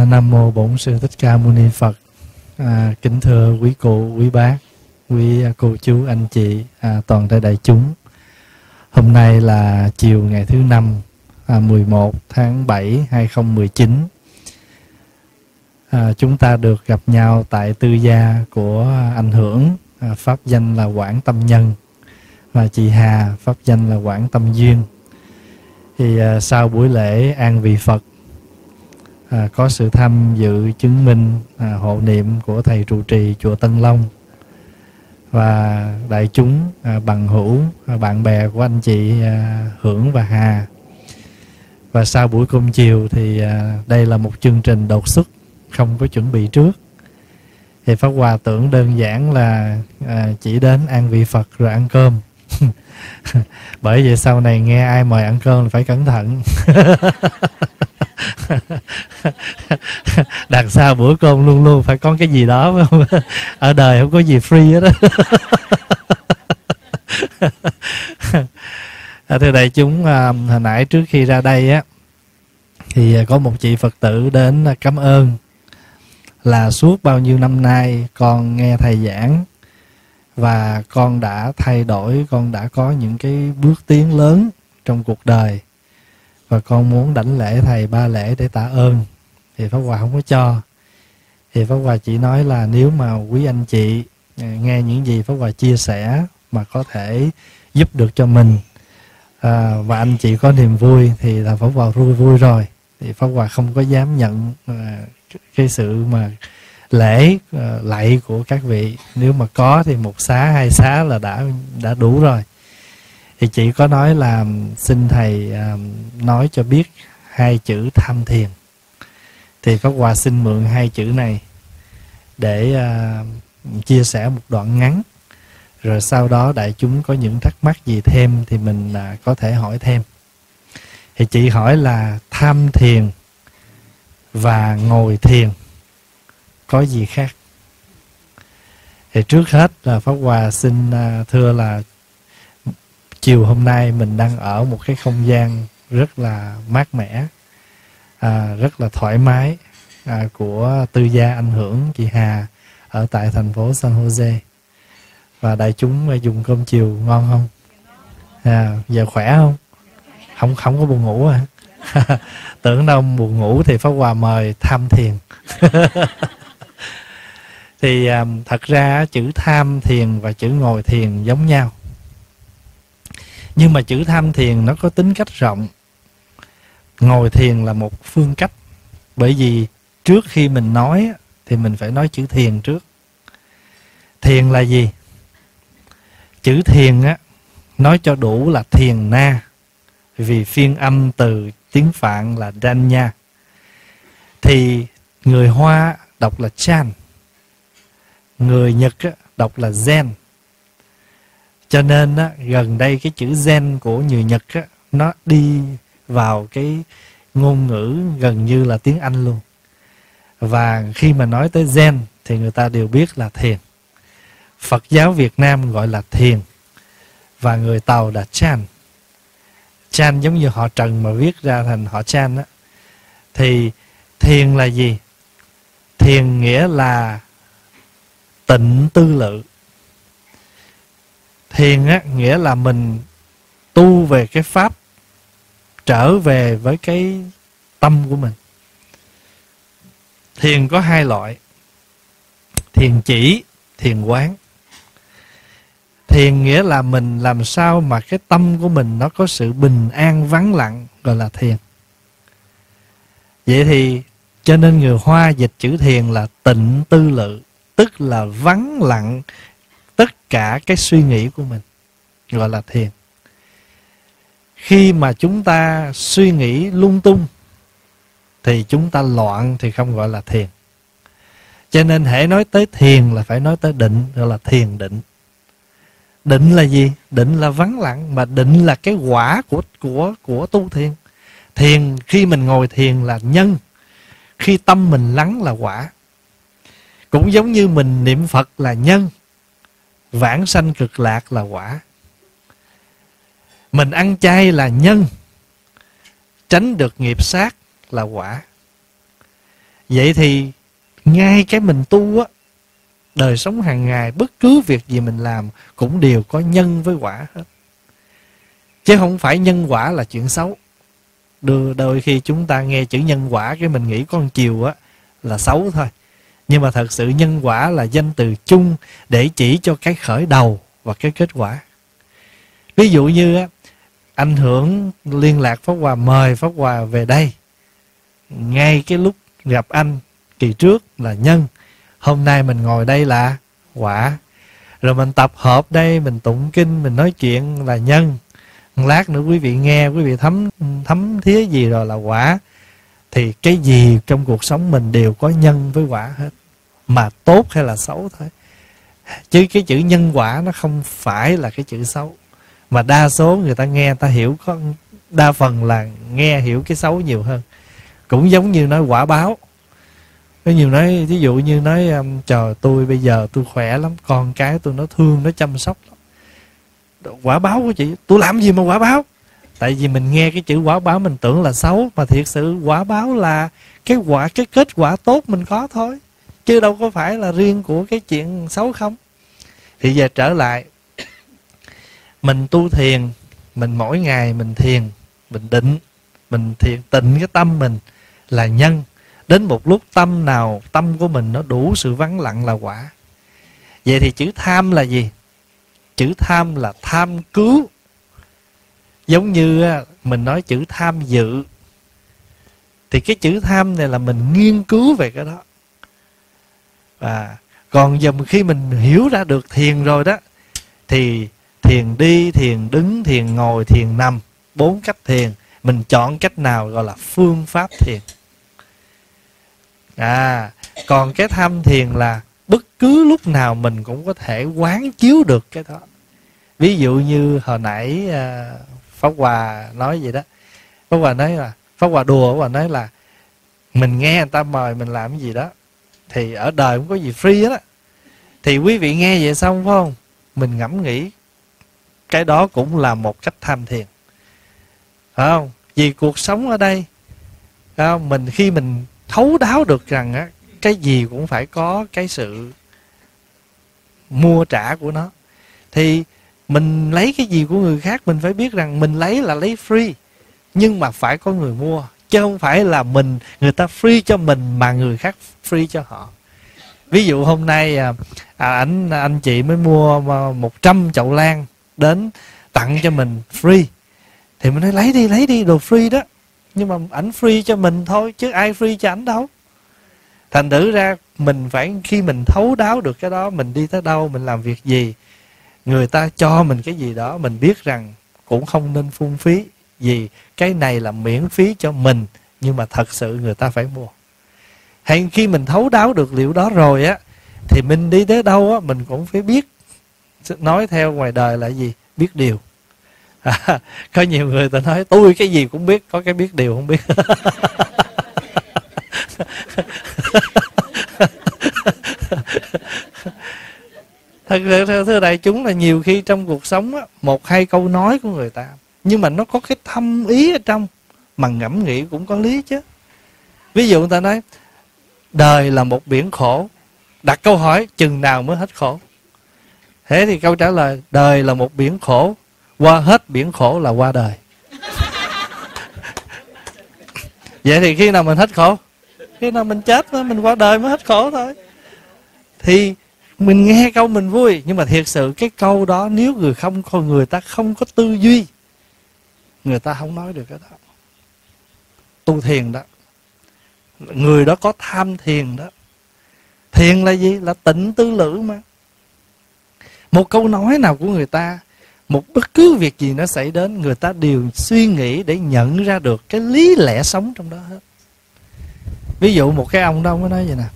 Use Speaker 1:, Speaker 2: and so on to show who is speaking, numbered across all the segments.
Speaker 1: Nam mô Bổn Sư Thích Ca Mâu Ni Phật. Kính thưa quý cụ, quý bác, quý cô chú, anh chị, toàn thể đại chúng. Hôm nay là chiều ngày thứ Năm, 11 tháng 7, 2019. Chúng ta được gặp nhau tại tư gia của anh Hưởng, pháp danh là Quảng Tâm Nhân, và chị Hà, pháp danh là Quảng Tâm Duyên. Thì sau buổi lễ an vị Phật, có sự tham dự chứng minh hộ niệm của thầy trụ trì chùa Tân Long và đại chúng bằng hữu, bạn bè của anh chị Hưởng và Hà. Và sau buổi cơm chiều thì đây là một chương trình đột xuất, không có chuẩn bị trước. Thì Pháp Hòa tưởng đơn giản là chỉ đến an vị Phật rồi ăn cơm. Bởi vậy sau này nghe ai mời ăn cơm là phải cẩn thận. Đằng sau bữa cơm luôn luôn phải có cái gì đó, phải không? Ở đời không có gì free hết đó. Thưa đại chúng, hồi nãy trước khi ra đây á, thì có một chị Phật tử đến cảm ơn là suốt bao nhiêu năm nay con nghe thầy giảng và con đã thay đổi, con đã có những cái bước tiến lớn trong cuộc đời, và con muốn đảnh lễ thầy 3 lễ để tạ ơn. Thì Pháp Hòa không có cho. Thì Pháp Hòa chỉ nói là nếu mà quý anh chị nghe những gì Pháp Hòa chia sẻ mà có thể giúp được cho mình, và anh chị có niềm vui thì là Pháp Hòa vui rồi. Thì Pháp Hòa không có dám nhận cái sự mà lễ lạy của các vị. Nếu mà có thì 1 xá 2 xá là đã đủ rồi. Thì chị có nói là xin thầy nói cho biết 2 chữ tham thiền. Thì Pháp Hòa xin mượn 2 chữ này để chia sẻ một đoạn ngắn. Rồi sau đó đại chúng có những thắc mắc gì thêm thì mình có thể hỏi thêm. Thì chị hỏi là tham thiền và ngồi thiền có gì khác? Thì trước hết là Pháp Hòa xin thưa là chiều hôm nay mình đang ở một cái không gian rất là mát mẻ, rất là thoải mái, của tư gia anh Hưởng, chị Hà ở tại thành phố San Jose. Và đại chúng dùng cơm chiều ngon không? Giờ khỏe không? Không có buồn ngủ à? Tưởng đâu buồn ngủ thì Pháp Hòa mời tham thiền. Thì thật ra chữ tham thiền và chữ ngồi thiền giống nhau. Nhưng mà chữ tham thiền nó có tính cách rộng. Ngồi thiền là một phương cách. Bởi vì trước khi mình nói thì mình phải nói chữ thiền trước. Thiền là gì? Chữ thiền á, nói cho đủ là thiền na. Vì phiên âm từ tiếng Phạn là Danya. Thì người Hoa đọc là Chan, người Nhật đọc là Zen. Cho nên gần đây cái chữ Zen của người Nhật nó đi vào cái ngôn ngữ gần như là tiếng Anh luôn. Và khi mà nói tới Zen thì người ta đều biết là thiền. Phật giáo Việt Nam gọi là thiền, và người Tàu là Chan. Chan giống như họ Trần mà viết ra thành họ Chan á. Thì thiền là gì? Thiền nghĩa là tịnh tư lự. Thiền á, nghĩa là mình tu về cái pháp, trở về với cái tâm của mình. Thiền có 2 loại: thiền chỉ, thiền quán. Thiền nghĩa là mình làm sao mà cái tâm của mình nó có sự bình an vắng lặng, gọi là thiền. Vậy thì cho nên người Hoa dịch chữ thiền là tịnh tư lự, tức là vắng lặng tất cả cái suy nghĩ của mình, gọi là thiền. Khi mà chúng ta suy nghĩ lung tung thì chúng ta loạn thì không gọi là thiền. Cho nên hễ nói tới thiền là phải nói tới định, gọi là thiền định. Định là gì? Định là vắng lặng, mà định là cái quả của tu thiền. Thiền, khi mình ngồi thiền là nhân, khi tâm mình lắng là quả. Cũng giống như mình niệm Phật là nhân, vãng sanh cực lạc là quả. Mình ăn chay là nhân, tránh được nghiệp sát là quả. Vậy thì ngay cái mình tu á, đời sống hàng ngày, bất cứ việc gì mình làm cũng đều có nhân với quả hết. Chứ không phải nhân quả là chuyện xấu. Đôi khi chúng ta nghe chữ nhân quả cái mình nghĩ con chiều á là xấu thôi. Nhưng mà thật sự nhân quả là danh từ chung để chỉ cho cái khởi đầu và cái kết quả. Ví dụ như á, anh Hưởng liên lạc Pháp Hòa, mời Pháp Hòa về đây. Ngay cái lúc gặp anh kỳ trước là nhân. Hôm nay mình ngồi đây là quả. Rồi mình tập hợp đây, mình tụng kinh, mình nói chuyện là nhân. Lát nữa quý vị nghe, quý vị thấm thía gì rồi là quả. Thì cái gì trong cuộc sống mình đều có nhân với quả hết. Mà tốt hay là xấu thôi. Chứ cái chữ nhân quả nó không phải là cái chữ xấu. Mà đa số người ta nghe, ta hiểu, có đa phần là nghe hiểu cái xấu nhiều hơn. Cũng giống như nói quả báo. Có nhiều nói, ví dụ như nói trời tôi bây giờ tôi khỏe lắm, con cái tôi nó thương, nó chăm sóc lắm. Quả báo của chị, tôi làm gì mà quả báo? Tại vì mình nghe cái chữ quả báo mình tưởng là xấu. Mà thiệt sự quả báo là cái kết quả tốt mình có thôi, chứ đâu có phải là riêng của cái chuyện xấu không. Thì giờ trở lại, mình tu thiền, mình mỗi ngày mình thiền, mình định, mình thiền tịnh cái tâm mình là nhân. Đến một lúc tâm của mình nó đủ sự vắng lặng là quả. Vậy thì chữ tham là gì? Chữ tham là tham cứu. Giống như mình nói chữ tham dự, thì cái chữ tham này là mình nghiên cứu về cái đó. Còn dùm khi mình hiểu ra được thiền rồi đó, thì thiền đi, thiền đứng, thiền ngồi, thiền nằm, 4 cách thiền, mình chọn cách nào gọi là phương pháp thiền. Còn cái tham thiền là bất cứ lúc nào mình cũng có thể quán chiếu được cái đó. Ví dụ như hồi nãy Pháp Hòa nói vậy đó. Pháp Hòa nói là, Pháp Hòa đùa, Pháp Hòa nói là mình nghe người ta mời mình làm cái gì đó, thì ở đời không có gì free đó. Thì quý vị nghe vậy xong phải không? Mình ngẫm nghĩ, cái đó cũng là một cách tham thiền, phải không? Vì cuộc sống ở đây, phải không? Khi mình thấu đáo được rằng á, cái gì cũng phải có cái sự mua trả của nó. Thì mình lấy cái gì của người khác, mình phải biết rằng mình lấy là lấy free, nhưng mà phải có người mua. Chứ không phải là người ta free cho mình mà người khác free cho họ. Ví dụ hôm nay anh chị mới mua 100 chậu lan đến tặng cho mình free, thì mình nói lấy đi đồ free đó. Nhưng mà ảnh free cho mình thôi, chứ ai free cho ảnh đâu. Thành thử ra mình phải, khi mình thấu đáo được cái đó, mình đi tới đâu, mình làm việc gì, người ta cho mình cái gì đó, mình biết rằng cũng không nên phung phí. Vì cái này là miễn phí cho mình, nhưng mà thật sự người ta phải mua. Hay khi mình thấu đáo được liệu đó rồi á, thì mình đi tới đâu á, mình cũng phải biết. Nói theo ngoài đời là gì? Biết điều. Có nhiều người ta nói tôi cái gì cũng biết, có cái biết điều không biết. Thật sự thưa đại chúng là nhiều khi trong cuộc sống á, 1-2 câu nói của người ta, nhưng mà nó có cái thâm ý ở trong, mà ngẫm nghĩ cũng có lý chứ. Ví dụ người ta nói đời là một biển khổ, đặt câu hỏi chừng nào mới hết khổ. Thế thì câu trả lời đời là một biển khổ, qua hết biển khổ là qua đời. Vậy thì khi nào mình hết khổ? Khi nào mình chết thôi, mình qua đời mới hết khổ thôi. Thì mình nghe câu mình vui, nhưng mà thiệt sự cái câu đó nếu người ta không có tư duy, người ta không nói được cái đó. Tu thiền đó, người đó có tham thiền đó. Thiền là gì? Là tịnh tư lự mà. Một câu nói nào của người ta, một bất cứ việc gì nó xảy đến, người ta đều suy nghĩ để nhận ra được cái lý lẽ sống trong đó hết. Ví dụ một cái ông đó, ông có nói vậy nè: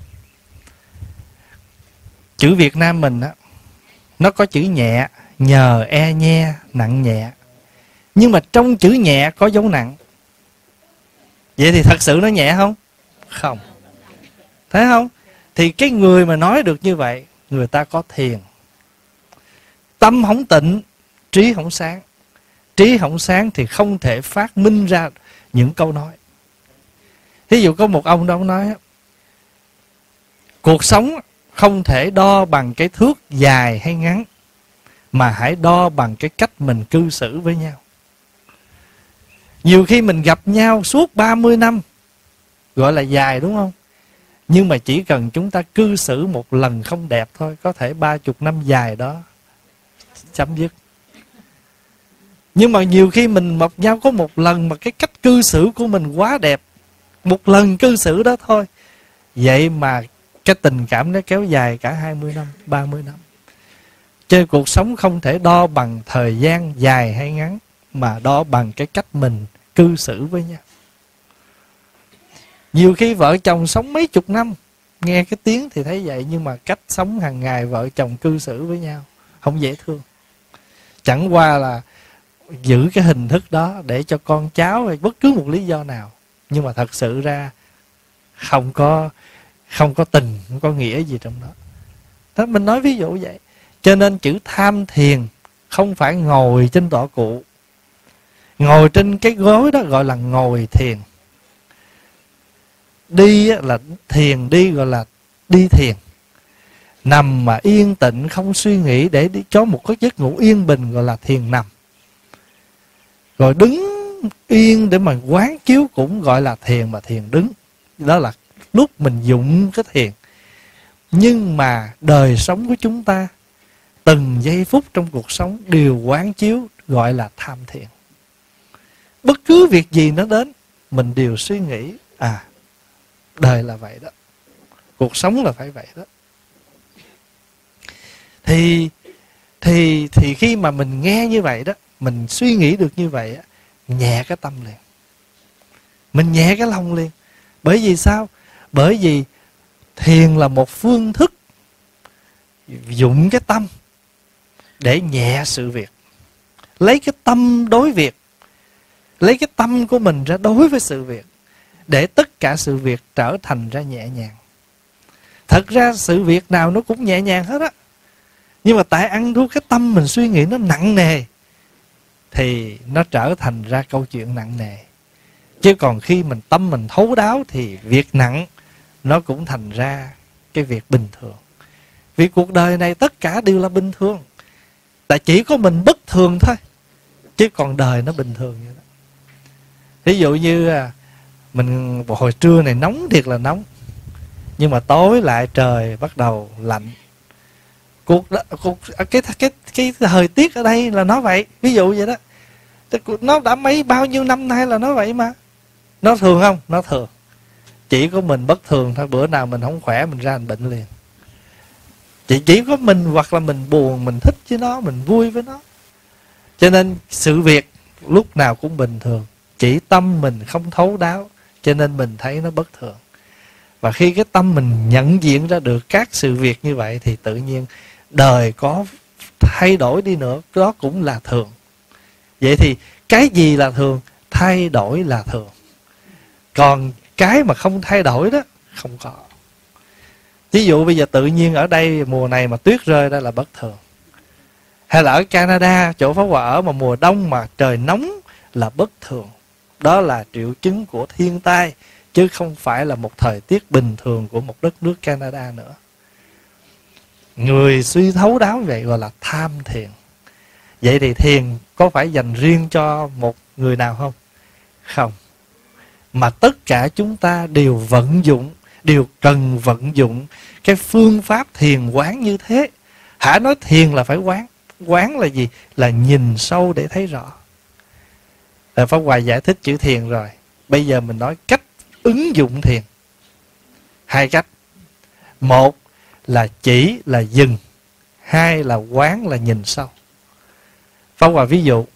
Speaker 1: chữ Việt Nam mình á, nó có chữ nhẹ, nhờ, e, nhe, nặng nhẹ. Nhưng mà trong chữ nhẹ có dấu nặng. Vậy thì thật sự nó nhẹ không? Không. Thấy không? Thì cái người mà nói được như vậy, người ta có thiền. Tâm không tịnh, trí không sáng. Trí không sáng thì không thể phát minh ra những câu nói. Thí dụ có một ông đó nói: Cuộc sống không thể đo bằng cái thước dài hay ngắn, mà hãy đo bằng cái cách mình cư xử với nhau. Nhiều khi mình gặp nhau suốt 30 năm gọi là dài, đúng không? Nhưng mà chỉ cần chúng ta cư xử một lần không đẹp thôi, có thể 30 năm dài đó chấm dứt. Nhưng mà nhiều khi mình gặp nhau có một lần mà cái cách cư xử của mình quá đẹp, một lần cư xử đó thôi, vậy mà cái tình cảm nó kéo dài cả 20 năm, 30 năm. Trên cuộc sống không thể đo bằng thời gian dài hay ngắn, mà đo bằng cái cách mình cư xử với nhau. Nhiều khi vợ chồng sống mấy chục năm, nghe cái tiếng thì thấy vậy, nhưng mà cách sống hàng ngày vợ chồng cư xử với nhau không dễ thương. Chẳng qua là giữ cái hình thức đó để cho con cháu hay bất cứ một lý do nào, nhưng mà thật sự ra không có tình, không có nghĩa gì trong đó. Đó, mình nói ví dụ vậy. Cho nên chữ tham thiền không phải ngồi trên tọa cụ. Ngồi trên cái gối đó gọi là ngồi thiền. Đi là thiền, đi gọi là đi thiền. Nằm mà yên tịnh không suy nghĩ để đi cho một cái giấc ngủ yên bình gọi là thiền nằm. Rồi đứng yên để mà quán chiếu cũng gọi là thiền, mà thiền đứng. Đó là lúc mình dụng cái thiền. Nhưng mà đời sống của chúng ta, từng giây phút trong cuộc sống đều quán chiếu gọi là tham thiền. Bất cứ việc gì nó đến, mình đều suy nghĩ, đời là vậy đó, cuộc sống là phải vậy đó. Thì khi mà mình nghe như vậy đó, mình suy nghĩ được như vậy, nhẹ cái tâm liền, mình nhẹ cái lòng liền. Bởi vì sao? Bởi vì thiền là một phương thức dụng cái tâm để nhẹ sự việc. Lấy cái tâm đối việc, lấy cái tâm của mình ra đối với sự việc, để tất cả sự việc trở thành ra nhẹ nhàng. Thật ra sự việc nào nó cũng nhẹ nhàng hết á, nhưng mà tại ăn thua cái tâm mình suy nghĩ nó nặng nề, thì nó trở thành ra câu chuyện nặng nề. Chứ còn khi mình tâm mình thấu đáo thì việc nặng nó cũng thành ra cái việc bình thường. Vì cuộc đời này tất cả đều là bình thường, tại chỉ có mình bất thường thôi, chứ còn đời nó bình thường vậy đó. Ví dụ như mình hồi trưa này nóng thiệt là nóng, nhưng mà tối lại trời bắt đầu lạnh. Cái thời tiết ở đây là nó vậy, ví dụ vậy đó. Nó đã bao nhiêu năm nay là nó vậy mà. Nó thường không? Nó thường. Chỉ có mình bất thường thôi. Bữa nào mình không khỏe mình ra mình bệnh liền. Chỉ có mình, hoặc là mình buồn, mình thích với nó, mình vui với nó. Cho nên sự việc lúc nào cũng bình thường, chỉ tâm mình không thấu đáo, cho nên mình thấy nó bất thường. Và khi cái tâm mình nhận diện ra được các sự việc như vậy, thì tự nhiên đời có thay đổi đi nữa, đó cũng là thường. Vậy thì cái gì là thường? Thay đổi là thường. Còn cái mà không thay đổi đó không có. Ví dụ bây giờ tự nhiên ở đây mùa này mà tuyết rơi đó là bất thường. Hay là ở Canada, chỗ Pháp Hòa ở mà mùa đông mà trời nóng là bất thường. Đó là triệu chứng của thiên tai, chứ không phải là một thời tiết bình thường của một đất nước Canada nữa. Người suy thấu đáo vậy gọi là tham thiền. Vậy thì thiền có phải dành riêng cho một người nào không? Không. Mà tất cả chúng ta đều vận dụng, đều cần vận dụng cái phương pháp thiền quán như thế. Hả, nói thiền là phải quán. Quán là gì? Là nhìn sâu để thấy rõ. Pháp Hòa giải thích chữ thiền rồi. Bây giờ mình nói cách ứng dụng thiền. Hai cách. Một là chỉ là dừng. Hai là quán là nhìn sâu. Pháp Hòa ví dụ.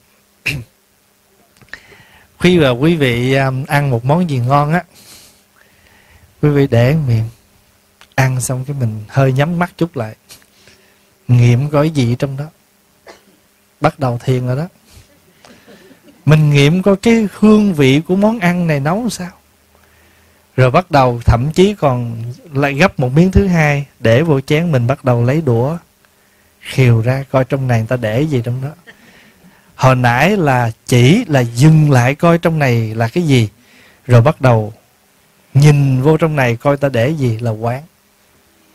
Speaker 1: Khi mà quý vị ăn một món gì ngon á, quý vị để miệng, ăn xong cái mình hơi nhắm mắt chút lại, nghiệm coi gì trong đó. Bắt đầu thiền rồi đó. Mình nghiệm coi cái hương vị của món ăn này nấu sao. Rồi bắt đầu thậm chí còn lại gấp một miếng thứ hai, để vô chén, mình bắt đầu lấy đũa khều ra coi trong này người ta để gì trong đó. Hồi nãy là chỉ là dừng lại coi trong này là cái gì, rồi bắt đầu nhìn vô trong này coi ta để gì, là quán.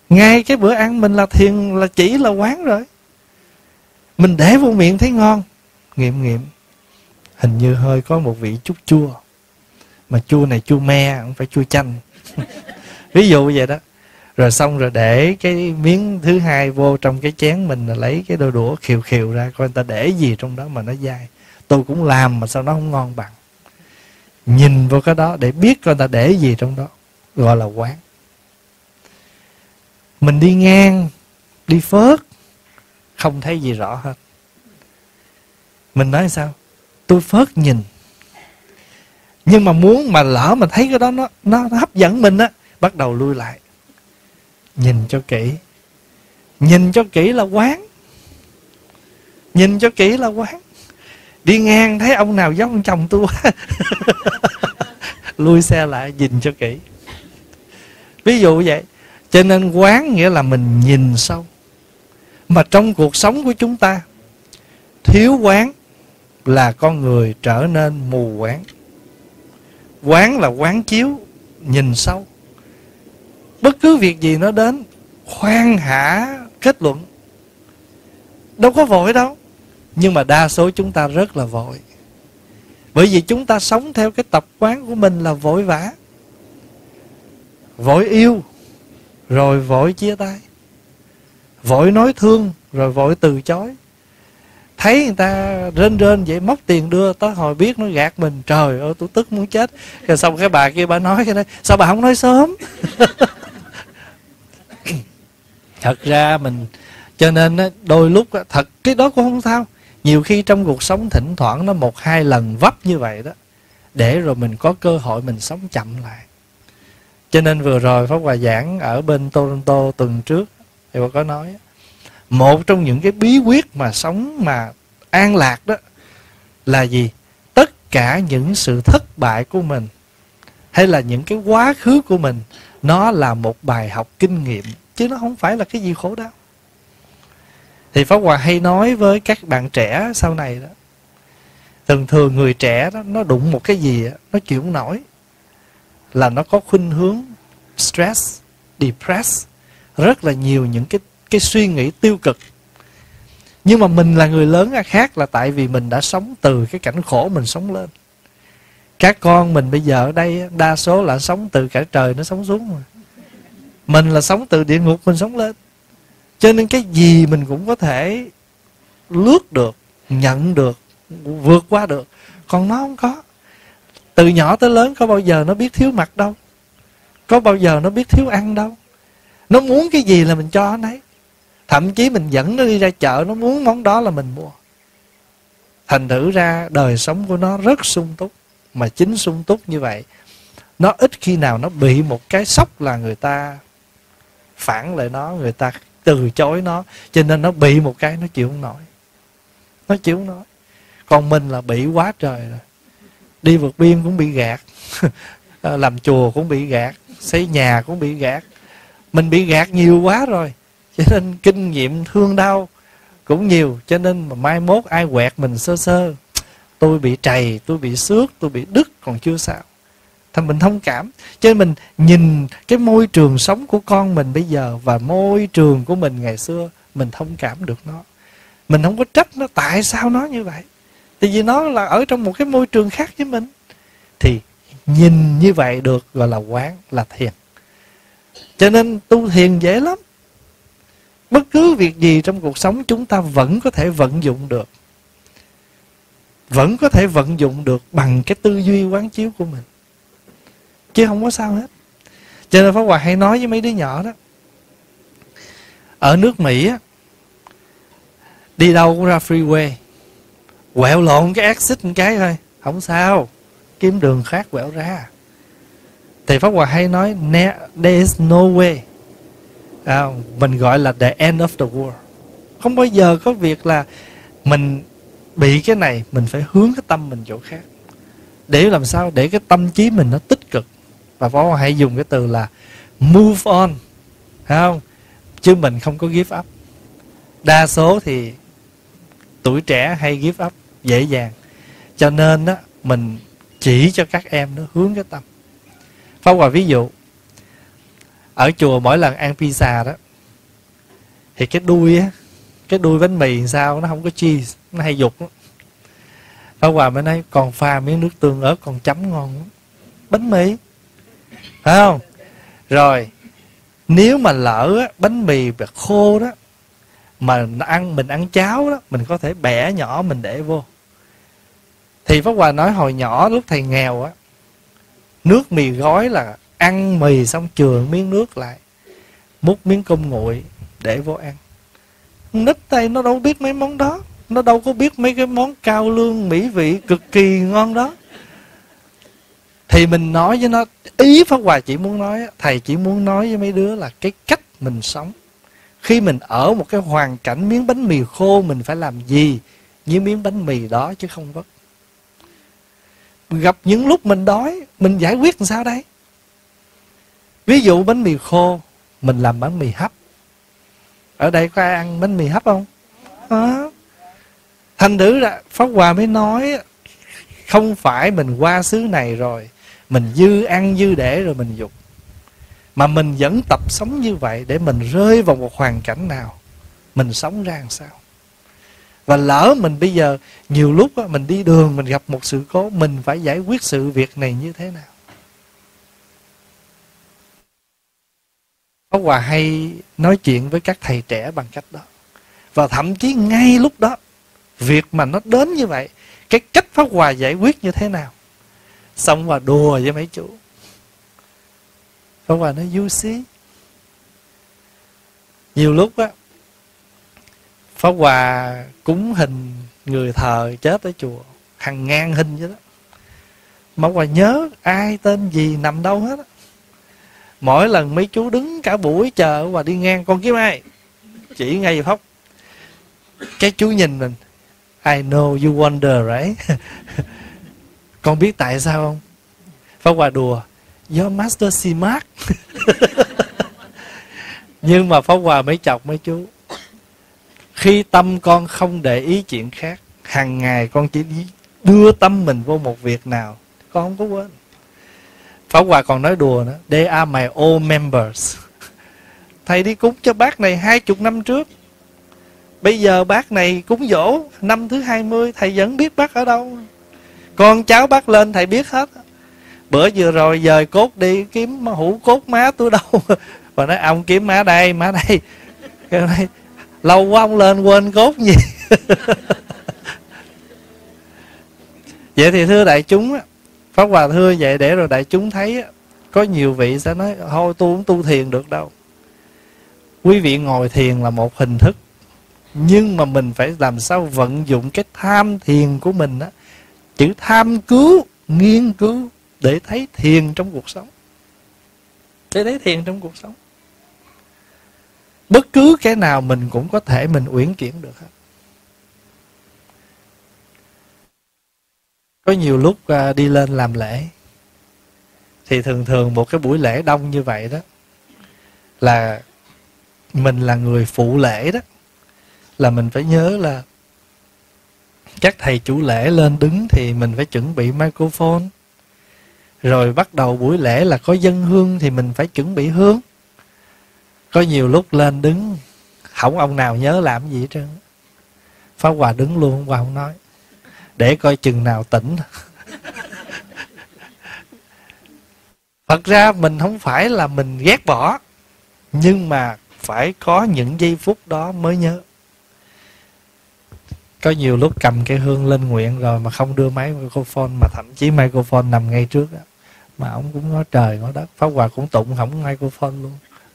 Speaker 1: Ngay cái bữa ăn mình là thiền, là chỉ là quán rồi. Mình để vô miệng thấy ngon, nghiệm hình như hơi có một vị chút chua, mà chua này chua me, không phải chua chanh. Ví dụ vậy đó. Rồi xong rồi để cái miếng thứ hai vô trong cái chén mình, là lấy cái đôi đũa khều khều ra coi người ta để gì trong đó mà nó dai. Tôi cũng làm mà sao nó không ngon bằng. Nhìn vô cái đó để biết coi người ta để gì trong đó, gọi là quán. Mình đi ngang, đi phớt, không thấy gì rõ hết. Mình nói sao? Tôi phớt nhìn. Nhưng mà muốn mà lỡ mà thấy cái đó nó hấp dẫn mình á, bắt đầu lui lại. Nhìn cho kỹ. Nhìn cho kỹ là quán. Nhìn cho kỹ là quán. Đi ngang thấy ông nào giống ông chồng tôi quá. Lui xe lại, nhìn cho kỹ. Ví dụ vậy. Cho nên quán nghĩa là mình nhìn sâu. Mà trong cuộc sống của chúng ta, thiếu quán là con người trở nên mù quáng. Quán là quán chiếu, nhìn sâu. Bất cứ việc gì nó đến, khoan hả kết luận. Đâu có vội đâu. Nhưng mà đa số chúng ta rất là vội. Bởi vì chúng ta sống theo cái tập quán của mình là vội vã. Vội yêu, rồi vội chia tay. Vội nói thương, rồi vội từ chối. Thấy người ta rên vậy, móc tiền đưa, tới hồi biết nó gạt mình. Trời ơi, tôi tức muốn chết. Rồi xong cái bà kia bà nói cái đó, sao bà không nói sớm? Thật ra mình, cho nên đôi lúc thật cái đó cũng không sao. Nhiều khi trong cuộc sống thỉnh thoảng nó 1-2 lần vấp như vậy đó, để rồi mình có cơ hội mình sống chậm lại. Cho nên vừa rồi Pháp Hòa giảng ở bên Toronto tuần trước, thì Hòa có nói, một trong những cái bí quyết mà sống mà an lạc đó là gì? Tất cả những sự thất bại của mình, hay là những cái quá khứ của mình, nó là một bài học kinh nghiệm, chứ nó không phải là cái gì khổ đau. Thì Pháp Hòa hay nói với các bạn trẻ sau này đó, thường người trẻ đó, nó đụng một cái gì đó, nó chịu không nổi, là nó có khuynh hướng stress, depressed, rất là nhiều những cái suy nghĩ tiêu cực. Nhưng mà mình là người lớn khác, là tại vì mình đã sống từ cái cảnh khổ mình sống lên. Các con mình bây giờ ở đây đa số là sống từ cả trời nó sống xuống rồi. Mình là sống từ địa ngục mình sống lên. Cho nên cái gì mình cũng có thể lướt được, nhận được, vượt qua được. Còn nó không có. Từ nhỏ tới lớn có bao giờ nó biết thiếu mặc đâu. Có bao giờ nó biết thiếu ăn đâu. Nó muốn cái gì là mình cho nó ấy. Thậm chí mình dẫn nó đi ra chợ, nó muốn món đó là mình mua. Thành thử ra đời sống của nó rất sung túc. Mà chính sung túc như vậy, nó ít khi nào nó bị một cái sốc là người ta phản lại nó, người ta từ chối nó. Cho nên nó bị một cái nó chịu không nổi. Nó chịu không nổi. Còn mình là bị quá trời rồi. Đi vượt biên cũng bị gạt. Làm chùa cũng bị gạt. Xây nhà cũng bị gạt. Mình bị gạt nhiều quá rồi. Cho nên kinh nghiệm thương đau cũng nhiều. Cho nên mà mai mốt ai quẹt mình sơ sơ, tôi bị trầy, tôi bị xước, tôi bị đứt còn chưa sao. Thì mình thông cảm. Cho nên mình nhìn cái môi trường sống của con mình bây giờ và môi trường của mình ngày xưa, mình thông cảm được nó. Mình không có trách nó tại sao nó như vậy. Tại vì nó là ở trong một cái môi trường khác với mình. Thì nhìn như vậy được gọi là quán, là thiền. Cho nên tu thiền dễ lắm. Bất cứ việc gì trong cuộc sống chúng ta vẫn có thể vận dụng được. Vẫn có thể vận dụng được bằng cái tư duy quán chiếu của mình. Chứ không có sao hết. Cho nên Pháp Hòa hay nói với mấy đứa nhỏ đó, ở nước Mỹ á, đi đâu cũng ra freeway, quẹo lộn cái exit một cái thôi, không sao, kiếm đường khác quẹo ra. Thì Pháp Hòa hay nói there is no way. Mình gọi là the end of the world. Không bao giờ có việc là mình bị cái này, mình phải hướng cái tâm mình chỗ khác. Để làm sao? Để cái tâm trí mình nó tích cực. Và Pháp Hòa hay dùng cái từ là move on, phải không? Chứ mình không có give up. Đa số thì tuổi trẻ hay give up dễ dàng. Cho nên á, mình chỉ cho các em nó hướng cái tâm. Pháp Hòa ví dụ, ở chùa mỗi lần ăn pizza đó, Thì cái đuôi á, cái đuôi bánh mì sao nó không có cheese, nó hay dục lắm. Pháp Hòa mới nói còn pha miếng nước tương ớt còn chấm ngon lắm. Bánh mì, phải không? Rồi nếu mà lỡ á, bánh mì khô đó mà mình ăn cháo đó, mình có thể bẻ nhỏ mình để vô. Thì Pháp Hòa nói hồi nhỏ lúc thầy nghèo á, nước mì gói là ăn mì xong chừa miếng nước lại, múc miếng cơm nguội để vô ăn. Nít đây nó đâu biết mấy món đó, nó đâu có biết mấy cái món cao lương mỹ vị cực kỳ ngon đó. Thì mình nói với nó, ý Pháp Hòa chỉ muốn nói, thầy chỉ muốn nói với mấy đứa là cái cách mình sống. Khi mình ở một cái hoàn cảnh miếng bánh mì khô, mình phải làm gì với miếng bánh mì đó chứ không có. Gặp những lúc mình đói, mình giải quyết làm sao đây? Ví dụ bánh mì khô, mình làm bánh mì hấp. Ở đây có ai ăn bánh mì hấp không? Thành thử ra Pháp Hòa mới nói, không phải mình qua xứ này rồi mình dư ăn dư để rồi mình dục, mà mình vẫn tập sống như vậy để mình rơi vào một hoàn cảnh nào, mình sống ra làm sao. Và lỡ mình bây giờ nhiều lúc á, mình đi đường mình gặp một sự cố, mình phải giải quyết sự việc này như thế nào. Pháp Hòa hay nói chuyện với các thầy trẻ bằng cách đó. Và thậm chí ngay lúc đó, việc mà nó đến như vậy, cái cách Pháp Hòa giải quyết như thế nào. Xong và đùa với mấy chú. Pháp Hòa nói you see. Nhiều lúc á, Pháp Hòa cúng hình người thờ chết ở chùa, hàng ngàn hình vậy đó. Mà Pháp Hòa nhớ ai tên gì nằm đâu hết á. Mỗi lần mấy chú đứng cả buổi chờ Hòa đi ngang, con kiếm ai? Chỉ ngay Pháp. Cái chú nhìn mình, I know you wonder right? Con biết tại sao không? Pháp Hòa đùa, your master smart. Nhưng mà Pháp Hòa mới chọc mấy chú. Khi tâm con không để ý chuyện khác, hàng ngày con chỉ đưa tâm mình vô một việc nào, con không có quên. Pháp Hòa còn nói đùa nữa, they are my old members. Thầy đi cúng cho bác này 20 năm trước, bây giờ bác này cúng giỗ năm thứ 20, thầy vẫn biết bác ở đâu. Con cháu bác lên thầy biết hết. Bữa vừa rồi dời cốt đi kiếm hũ cốt má tôi đâu. Và nói ông kiếm má đây, má đây. Cái này, lâu quá ông lên quên cốt gì. Vậy thì thưa đại chúng, Pháp Hòa thưa vậy để rồi đại chúng thấy, có nhiều vị sẽ nói thôi tôi không tu thiền được đâu. Quý vị ngồi thiền là một hình thức, nhưng mà mình phải làm sao vận dụng cái tham thiền của mình á, chữ tham cứu, nghiên cứu để thấy thiền trong cuộc sống. Để thấy thiền trong cuộc sống. Bất cứ cái nào mình cũng có thể mình uyển chuyển được hết. Có nhiều lúc đi lên làm lễ, thì thường thường một cái buổi lễ đông như vậy đó, là mình là người phụ lễ đó, là mình phải nhớ là các thầy chủ lễ lên đứng thì mình phải chuẩn bị microphone. Rồi bắt đầu buổi lễ là có dâng hương thì mình phải chuẩn bị hương. Có nhiều lúc lên đứng không ông nào nhớ làm gì hết trơn. Pháp Hòa đứng luôn, Pháp Hòa không nói, để coi chừng nào tỉnh. Thật ra mình không phải là mình ghét bỏ, nhưng mà phải có những giây phút đó mới nhớ. Có nhiều lúc cầm cái hương lên nguyện rồi mà không đưa máy microphone, mà thậm chí microphone nằm ngay trước đó, mà ông cũng ngó trời ngó đất. Pháp Hòa cũng tụng không microphone luôn.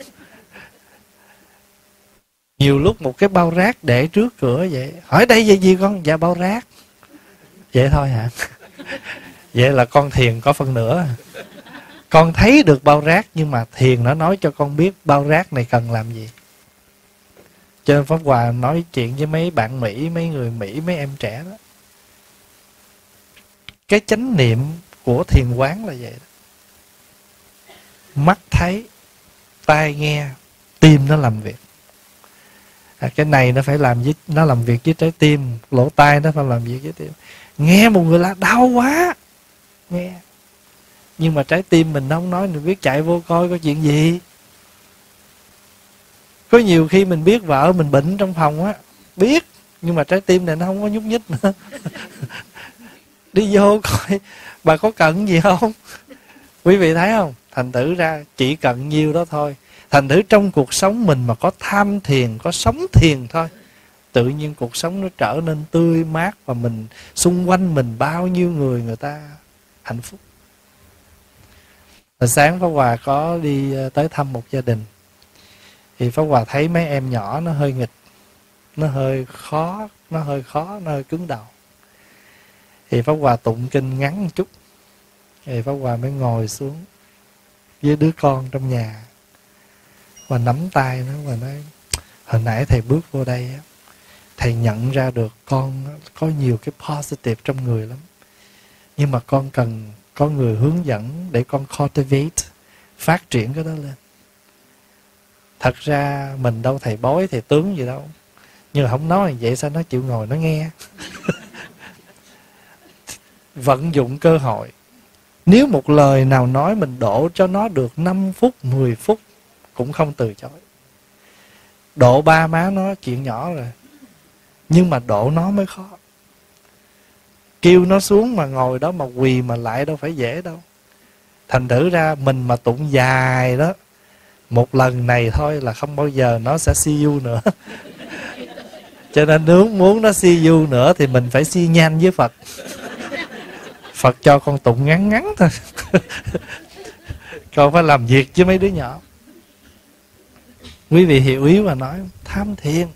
Speaker 1: Nhiều lúc một cái bao rác để trước cửa vậy, hỏi đây vậy gì con? Dạ bao rác. Vậy thôi hả? Vậy là con thiền có phân nửa. Con thấy được bao rác, nhưng mà thiền nó nói cho con biết bao rác này cần làm gì. Cho nên Pháp Hòa nói chuyện với mấy bạn Mỹ, mấy người Mỹ, mấy em trẻ đó. Cái chánh niệm của thiền quán là vậy đó. Mắt thấy, tai nghe, tim nó làm việc. Cái này nó phải làm với, nó làm việc với trái tim, lỗ tai nó phải làm việc với tim. Nghe một người là đau quá, nghe, nhưng mà trái tim mình không nói, mình biết chạy vô coi có chuyện gì. Có nhiều khi mình biết vợ mình bệnh trong phòng á, biết, nhưng mà trái tim này nó không có nhúc nhích nữa. Đi vô coi bà có cần gì không. Quý vị thấy không? Thành thử ra chỉ cần nhiêu đó thôi. Thành thử trong cuộc sống mình mà có tham thiền, có sống thiền thôi, tự nhiên cuộc sống nó trở nên tươi mát. Và mình xung quanh mình bao nhiêu người ta hạnh phúc. Hồi sáng Pháp Hòa có đi tới thăm một gia đình. Thì Pháp Hòa thấy mấy em nhỏ nó hơi nghịch, nó hơi khó, nó hơi cứng đầu. Thì Pháp Hòa tụng kinh ngắn một chút. Thì Pháp Hòa mới ngồi xuống với đứa con trong nhà và nắm tay nó và nói: hồi nãy thầy bước vô đây á, thầy nhận ra được con có nhiều cái positive trong người lắm, nhưng mà con cần có người hướng dẫn để con cultivate, phát triển cái đó lên. Thật ra mình đâu thầy bói thầy tướng gì đâu, nhưng mà không nói vậy sao nó chịu ngồi nó nghe. Vận dụng cơ hội. Nếu một lời nào nói mình độ cho nó được 5 phút, 10 phút cũng không từ chối. Độ ba má nó chuyện nhỏ rồi, nhưng mà độ nó mới khó. Kêu nó xuống mà ngồi đó mà quỳ mà lại đâu phải dễ đâu. Thành thử ra mình mà tụng dài đó, một lần này thôi là không bao giờ nó sẽ see you nữa. Cho nên nếu muốn nó see you nữa thì mình phải xi nhanh với Phật. Phật cho con tụng ngắn ngắn thôi. Con phải làm việc với mấy đứa nhỏ. Quý vị hiểu ý mà nói tham thiền.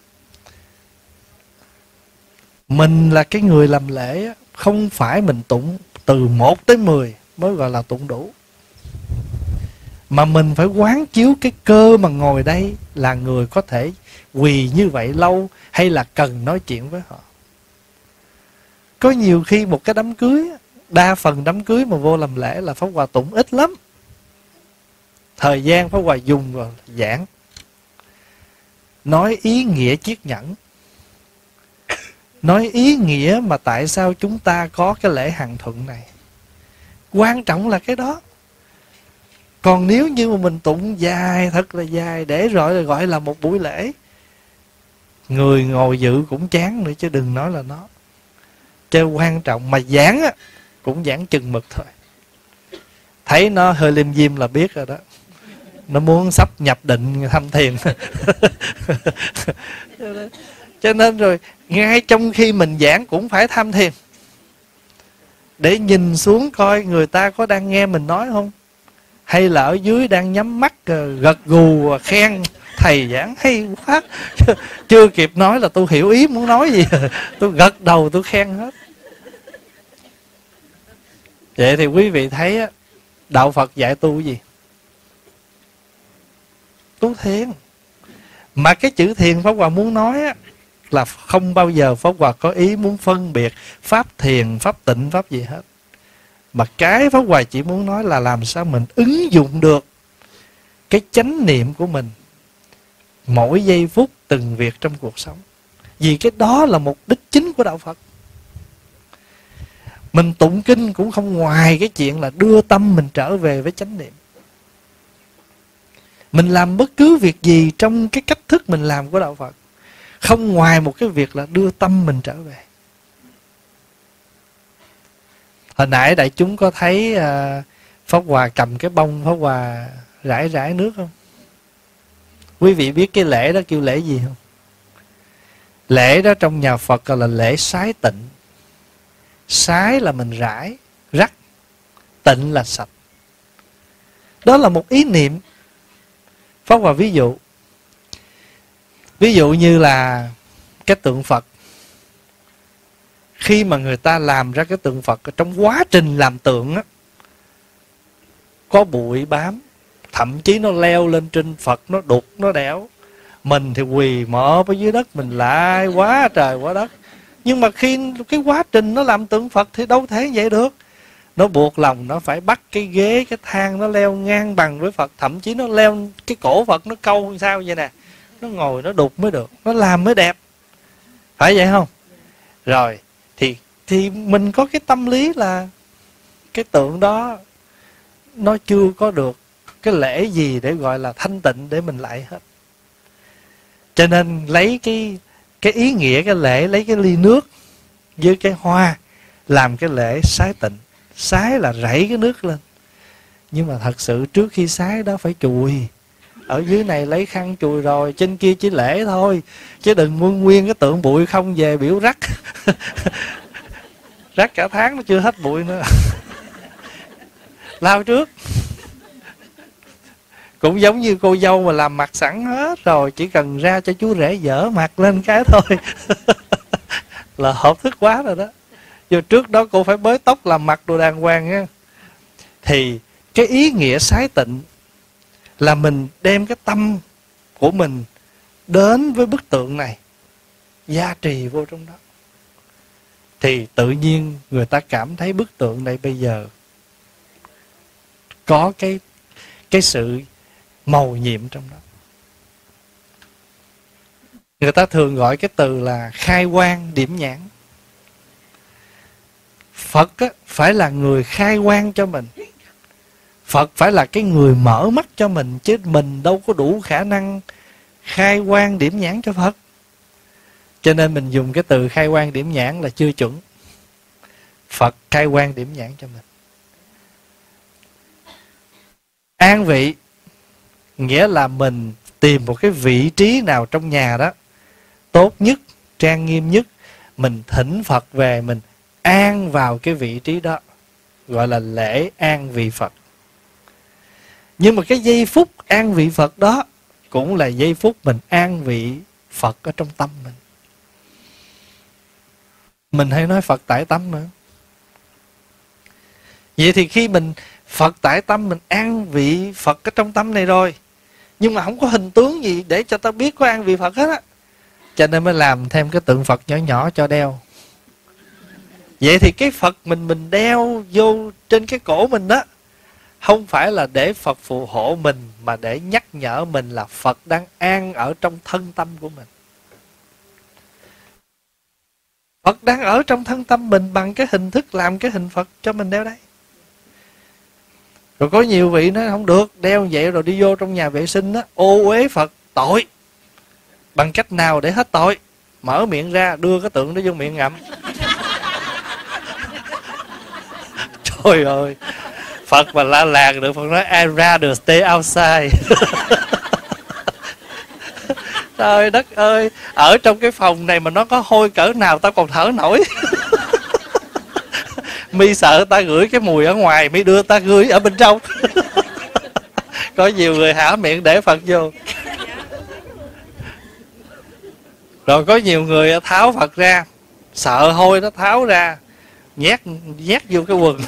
Speaker 1: Mình là cái người làm lễ, không phải mình tụng từ 1 tới 10 mới gọi là tụng đủ. Mà mình phải quán chiếu cái cơ mà ngồi đây là người có thể quỳ như vậy lâu, hay là cần nói chuyện với họ. Có nhiều khi một cái đám cưới, đa phần đám cưới mà vô làm lễ là Pháp Hòa tụng ít lắm. Thời gian Pháp Hòa dùng vào giảng, nói ý nghĩa chiết nhẫn, nói ý nghĩa mà tại sao chúng ta có cái lễ hằng thuận này. Quan trọng là cái đó. Còn nếu như mà mình tụng dài, thật là dài, để rồi gọi là một buổi lễ, người ngồi dự cũng chán nữa chứ đừng nói là nó. Chứ quan trọng mà giảng á, cũng giảng chừng mực thôi. Thấy nó hơi liêm diêm là biết rồi đó, nó muốn sắp nhập định thăm thiền. Cho nên rồi ngay trong khi mình giảng cũng phải tham thiền, để nhìn xuống coi người ta có đang nghe mình nói không, hay là ở dưới đang nhắm mắt gật gù khen thầy giảng hay quá. Chưa kịp nói là tôi hiểu ý muốn nói gì, tôi gật đầu tôi khen hết. Vậy thì quý vị thấy đạo Phật dạy tu cái gì? Tu thiền. Mà cái chữ thiền Pháp Hòa muốn nói là không bao giờ Pháp Hòa có ý muốn phân biệt pháp thiền, pháp tịnh, pháp gì hết. Mà cái Pháp Hòa chỉ muốn nói là làm sao mình ứng dụng được cái chánh niệm của mình mỗi giây phút từng việc trong cuộc sống. Vì cái đó là mục đích chính của đạo Phật. Mình tụng kinh cũng không ngoài cái chuyện là đưa tâm mình trở về với chánh niệm. Mình làm bất cứ việc gì trong cái cách thức mình làm của đạo Phật, không ngoài một cái việc là đưa tâm mình trở về. Hồi nãy đại chúng có thấy Pháp Hòa cầm cái bông Pháp Hòa rải rải nước không? Quý vị biết cái lễ đó kêu lễ gì không? Lễ đó trong nhà Phật gọi là lễ sái tịnh. Sái là mình rải, rắc. Tịnh là sạch. Đó là một ý niệm. Pháp Hòa ví dụ. Ví dụ như là cái tượng Phật. Khi mà người ta làm ra cái tượng Phật, trong quá trình làm tượng á, có bụi bám, thậm chí nó leo lên trên Phật, nó đục, nó đẽo. Mình thì quỳ mọp ở dưới đất, mình lại quá trời quá đất. Nhưng mà khi cái quá trình nó làm tượng Phật thì đâu thể vậy được. Nó buộc lòng nó phải bắt cái ghế, cái thang nó leo ngang bằng với Phật. Thậm chí nó leo cái cổ Phật, nó câu sao vậy nè, nó ngồi nó đục mới được, nó làm mới đẹp. Phải vậy không? Rồi thì mình có cái tâm lý là cái tượng đó nó chưa có được cái lễ gì để gọi là thanh tịnh để mình lại hết. Cho nên lấy cái ý nghĩa cái lễ, lấy cái ly nước với cái hoa làm cái lễ sái tịnh. Sái là rảy cái nước lên, nhưng mà thật sự trước khi sái đó phải chùi. Ở dưới này lấy khăn chùi rồi, trên kia chỉ lễ thôi, chứ đừng nguyên cái tượng bụi không về biểu rắc. Rắc cả tháng nó chưa hết bụi nữa. Lau trước. Cũng giống như cô dâu mà làm mặt sẵn hết rồi, chỉ cần ra cho chú rể dở mặt lên cái thôi là hợp thức quá rồi đó. Giờ trước đó cô phải bới tóc làm mặt đồ đàng hoàng nha. Thì cái ý nghĩa sái tịnh là mình đem cái tâm của mình đến với bức tượng này, gia trì vô trong đó, thì tự nhiên người ta cảm thấy bức tượng này bây giờ có cái sự màu nhiệm trong đó. Người ta thường gọi cái từ là khai quang điểm nhãn. Phật á, phải là người khai quang cho mình. Phật phải là cái người mở mắt cho mình, chứ mình đâu có đủ khả năng khai quang điểm nhãn cho Phật. Cho nên mình dùng cái từ khai quang điểm nhãn là chưa chuẩn. Phật khai quang điểm nhãn cho mình. An vị nghĩa là mình tìm một cái vị trí nào trong nhà đó tốt nhất, trang nghiêm nhất, mình thỉnh Phật về, mình an vào cái vị trí đó, gọi là lễ an vị Phật. Nhưng mà cái giây phút an vị Phật đó cũng là giây phút mình an vị Phật ở trong tâm mình. Mình hay nói Phật tại tâm nữa. Vậy thì khi mình Phật tại tâm, mình an vị Phật ở trong tâm này rồi, nhưng mà không có hình tướng gì để cho ta biết có an vị Phật hết á. Cho nên mới làm thêm cái tượng Phật nhỏ nhỏ cho đeo. Vậy thì cái Phật mình đeo vô trên cái cổ mình đó, không phải là để Phật phù hộ mình, mà để nhắc nhở mình là Phật đang an ở trong thân tâm của mình. Phật đang ở trong thân tâm mình bằng cái hình thức làm cái hình Phật cho mình đeo đây. Rồi có nhiều vị nói không được, đeo vậy rồi đi vô trong nhà vệ sinh đó, ô uế Phật, tội. Bằng cách nào để hết tội? Mở miệng ra, đưa cái tượng đó vô miệng ngậm. Trời ơi, Phật mà la làng được, Phật nói I rather stay outside. Trời đất ơi, ở trong cái phòng này mà nó có hôi cỡ nào tao còn thở nổi. Mi sợ ta gửi cái mùi ở ngoài, mi đưa ta gửi ở bên trong. Có nhiều người hả miệng để Phật vô. Rồi có nhiều người tháo Phật ra, sợ hôi nó tháo ra, nhét vô cái quần.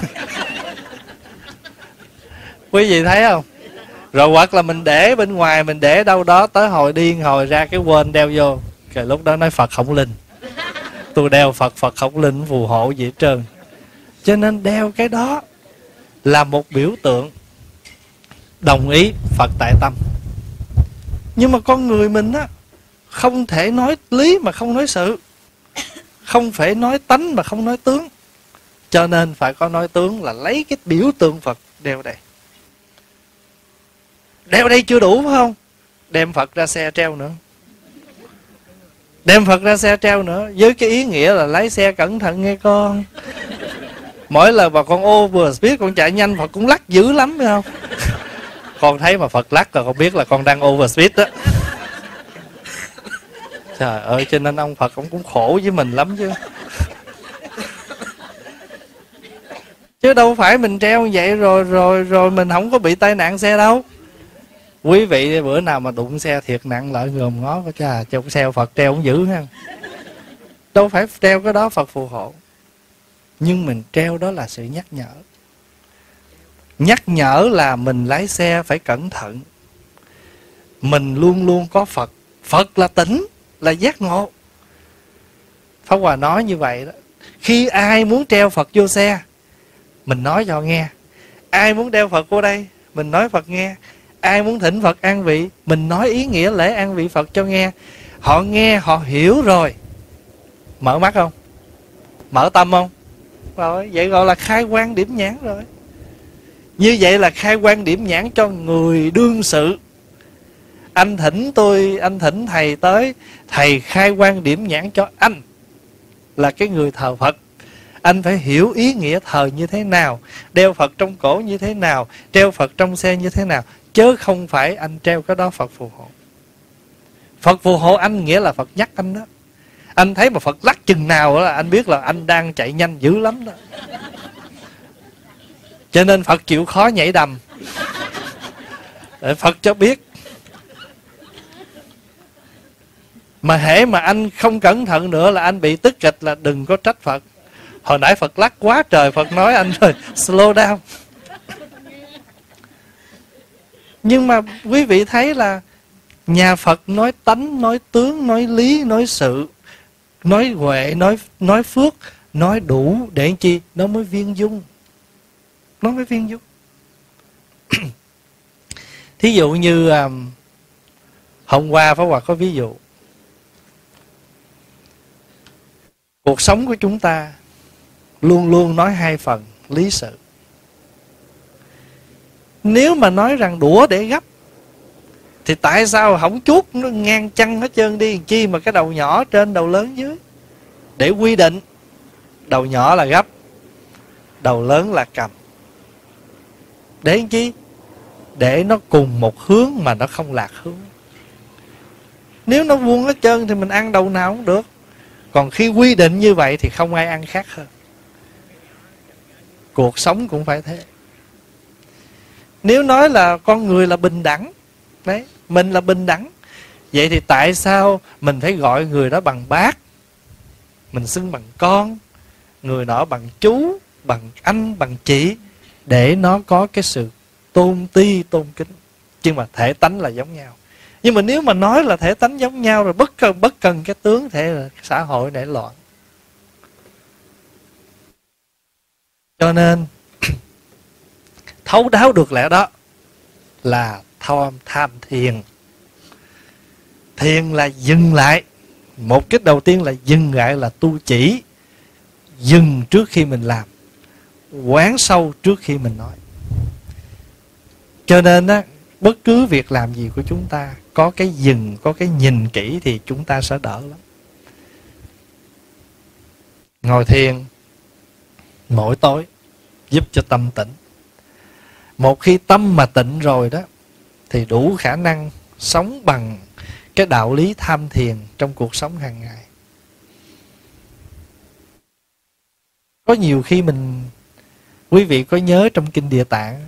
Speaker 1: Quý vị thấy không? Rồi hoặc là mình để bên ngoài, mình để đâu đó tới hồi điên hồi ra cái quên đeo vô. Rồi lúc đó nói Phật không linh. Tôi đeo Phật, Phật không linh phù hộ gì hết trơn. Cho nên đeo cái đó là một biểu tượng đồng ý Phật tại tâm. Nhưng mà con người mình á, không thể nói lý mà không nói sự, không phải nói tánh mà không nói tướng. Cho nên phải có nói tướng, là lấy cái biểu tượng Phật đeo đây. Đeo đây chưa đủ phải không? Đem Phật ra xe treo nữa. Đem Phật ra xe treo nữa, với cái ý nghĩa là lái xe cẩn thận nghe con. Mỗi lần mà con over speed, con chạy nhanh, Phật cũng lắc dữ lắm phải không? Con thấy mà Phật lắc là con biết là con đang over speed đó. Trời ơi, cho nên ông Phật ông cũng khổ với mình lắm chứ. Chứ đâu phải mình treo như vậy rồi mình không có bị tai nạn xe đâu. Quý vị bữa nào mà đụng xe thiệt nặng lại gồm ngó có cha trong xe Phật treo cũng dữ ha. Đâu phải treo cái đó Phật phù hộ. Nhưng mình treo đó là sự nhắc nhở. Nhắc nhở là mình lái xe phải cẩn thận. Mình luôn luôn có Phật. Phật là tỉnh, là giác ngộ. Pháp Hòa nói như vậy đó. Khi ai muốn treo Phật vô xe, mình nói cho nghe. Ai muốn đeo Phật vô đây, mình nói Phật nghe. Ai muốn thỉnh Phật an vị, mình nói ý nghĩa lễ an vị Phật cho nghe. Họ nghe, họ hiểu rồi. Mở mắt không? Mở tâm không? Rồi, vậy gọi là khai quang điểm nhãn rồi. Như vậy là khai quang điểm nhãn cho người đương sự. Anh thỉnh tôi, anh thỉnh thầy tới, thầy khai quan điểm nhãn cho anh là cái người thờ Phật. Anh phải hiểu ý nghĩa thờ như thế nào, đeo Phật trong cổ như thế nào, treo Phật trong xe như thế nào, chứ không phải anh treo cái đó Phật phù hộ. Phật phù hộ anh nghĩa là Phật nhắc anh đó. Anh thấy mà Phật lắc chừng nào đó là anh biết là anh đang chạy nhanh dữ lắm đó. Cho nên Phật chịu khó nhảy đầm để Phật cho biết. Mà hễ mà anh không cẩn thận nữa là anh bị tức kịch, là đừng có trách Phật. Hồi nãy Phật lắc quá trời, Phật nói anh rồi, slow down. Nhưng mà quý vị thấy là nhà Phật nói tánh, nói tướng, nói lý, nói sự, nói huệ, nói phước, nói đủ để chi? Nó mới viên dung. Nó mới viên dung. Thí dụ như hôm qua Pháp Hòa có ví dụ. Cuộc sống của chúng ta luôn luôn nói hai phần lý sự. Nếu mà nói rằng đũa để gấp thì tại sao không chuốt nó ngang chân hết trơn đi, chi mà cái đầu nhỏ trên đầu lớn dưới, để quy định đầu nhỏ là gấp, đầu lớn là cầm. Để chi? Để nó cùng một hướng mà nó không lạc hướng. Nếu nó vuông hết trơn thì mình ăn đầu nào cũng được. Còn khi quy định như vậy thì không ai ăn khác hơn. Cuộc sống cũng phải thế. Nếu nói là con người là bình đẳng, đấy, mình là bình đẳng, vậy thì tại sao mình phải gọi người đó bằng bác, mình xưng bằng con, người nọ bằng chú, bằng anh, bằng chị, để nó có cái sự tôn ti, tôn kính. Nhưng mà thể tánh là giống nhau. Nhưng mà nếu mà nói là thể tánh giống nhau rồi bất cần cái tướng, thể là xã hội nảy loạn. Cho nên thấu đáo được lẽ đó là tham thiền. Thiền là dừng lại. Một cái đầu tiên là dừng lại, là tu chỉ. Dừng trước khi mình làm, quán sâu trước khi mình nói. Cho nên á, bất cứ việc làm gì của chúng ta có cái dừng, có cái nhìn kỹ thì chúng ta sẽ đỡ lắm. Ngồi thiền mỗi tối giúp cho tâm tĩnh. Một khi tâm mà tịnh rồi đó thì đủ khả năng sống bằng cái đạo lý tham thiền trong cuộc sống hàng ngày. Có nhiều khi quý vị có nhớ trong Kinh Địa Tạng,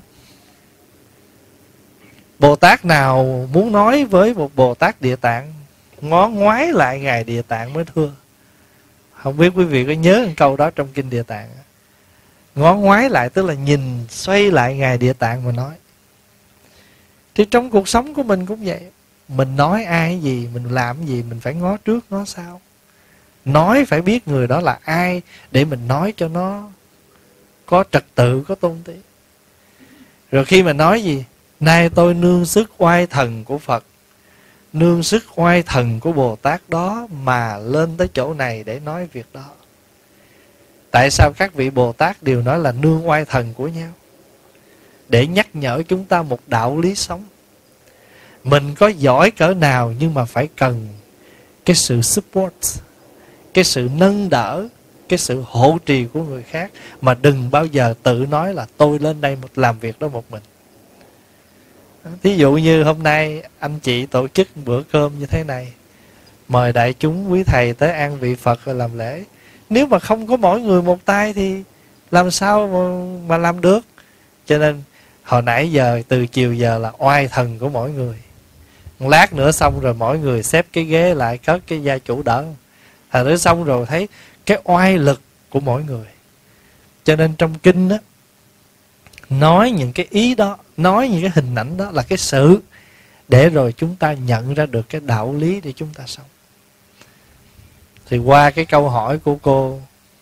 Speaker 1: Bồ Tát nào muốn nói với một Bồ Tát Địa Tạng, ngó ngoái lại Ngài Địa Tạng mới thưa. Không biết quý vị có nhớ một câu đó trong Kinh Địa Tạng. Ngó ngoái lại tức là nhìn xoay lại Ngài Địa Tạng mà nói. Thì trong cuộc sống của mình cũng vậy. Mình nói ai gì, mình làm gì, mình phải ngó trước ngó sau. Nói phải biết người đó là ai, để mình nói cho nó có trật tự, có tôn ti. Rồi khi mà nói gì, nay tôi nương sức oai thần của Phật, nương sức oai thần của Bồ Tát đó mà lên tới chỗ này để nói việc đó. Tại sao các vị Bồ Tát đều nói là nương oai thần của nhau? Để nhắc nhở chúng ta một đạo lý sống. Mình có giỏi cỡ nào nhưng mà phải cần cái sự support, cái sự nâng đỡ, cái sự hộ trì của người khác. Mà đừng bao giờ tự nói là tôi lên đây làm việc đó một mình. Thí dụ như hôm nay anh chị tổ chức bữa cơm như thế này, mời đại chúng quý thầy tới an vị Phật rồi làm lễ. Nếu mà không có mỗi người một tay thì làm sao mà làm được? Cho nên hồi nãy giờ, từ chiều giờ là oai thần của mỗi người. Lát nữa xong rồi mỗi người xếp cái ghế lại, cất cái gia chủ đỡ. Rồi nữa xong rồi thấy cái oai lực của mỗi người. Cho nên trong kinh đó, nói những cái ý đó, nói những cái hình ảnh đó là cái sự, để rồi chúng ta nhận ra được cái đạo lý để chúng ta sống. Thì qua cái câu hỏi của cô,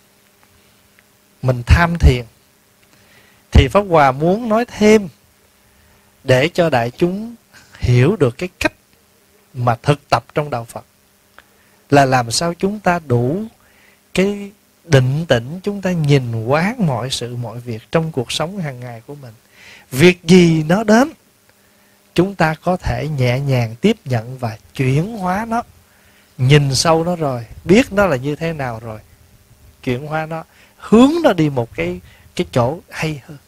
Speaker 1: mình tham thiền, thì Pháp Hòa muốn nói thêm để cho đại chúng hiểu được cái cách mà thực tập trong đạo Phật, là làm sao chúng ta đủ cái định tĩnh, chúng ta nhìn quán mọi sự mọi việc trong cuộc sống hàng ngày của mình. Việc gì nó đến chúng ta có thể nhẹ nhàng tiếp nhận và chuyển hóa nó, nhìn sâu nó rồi, biết nó là như thế nào rồi, chuyển hóa nó, hướng nó đi một cái chỗ hay hơn.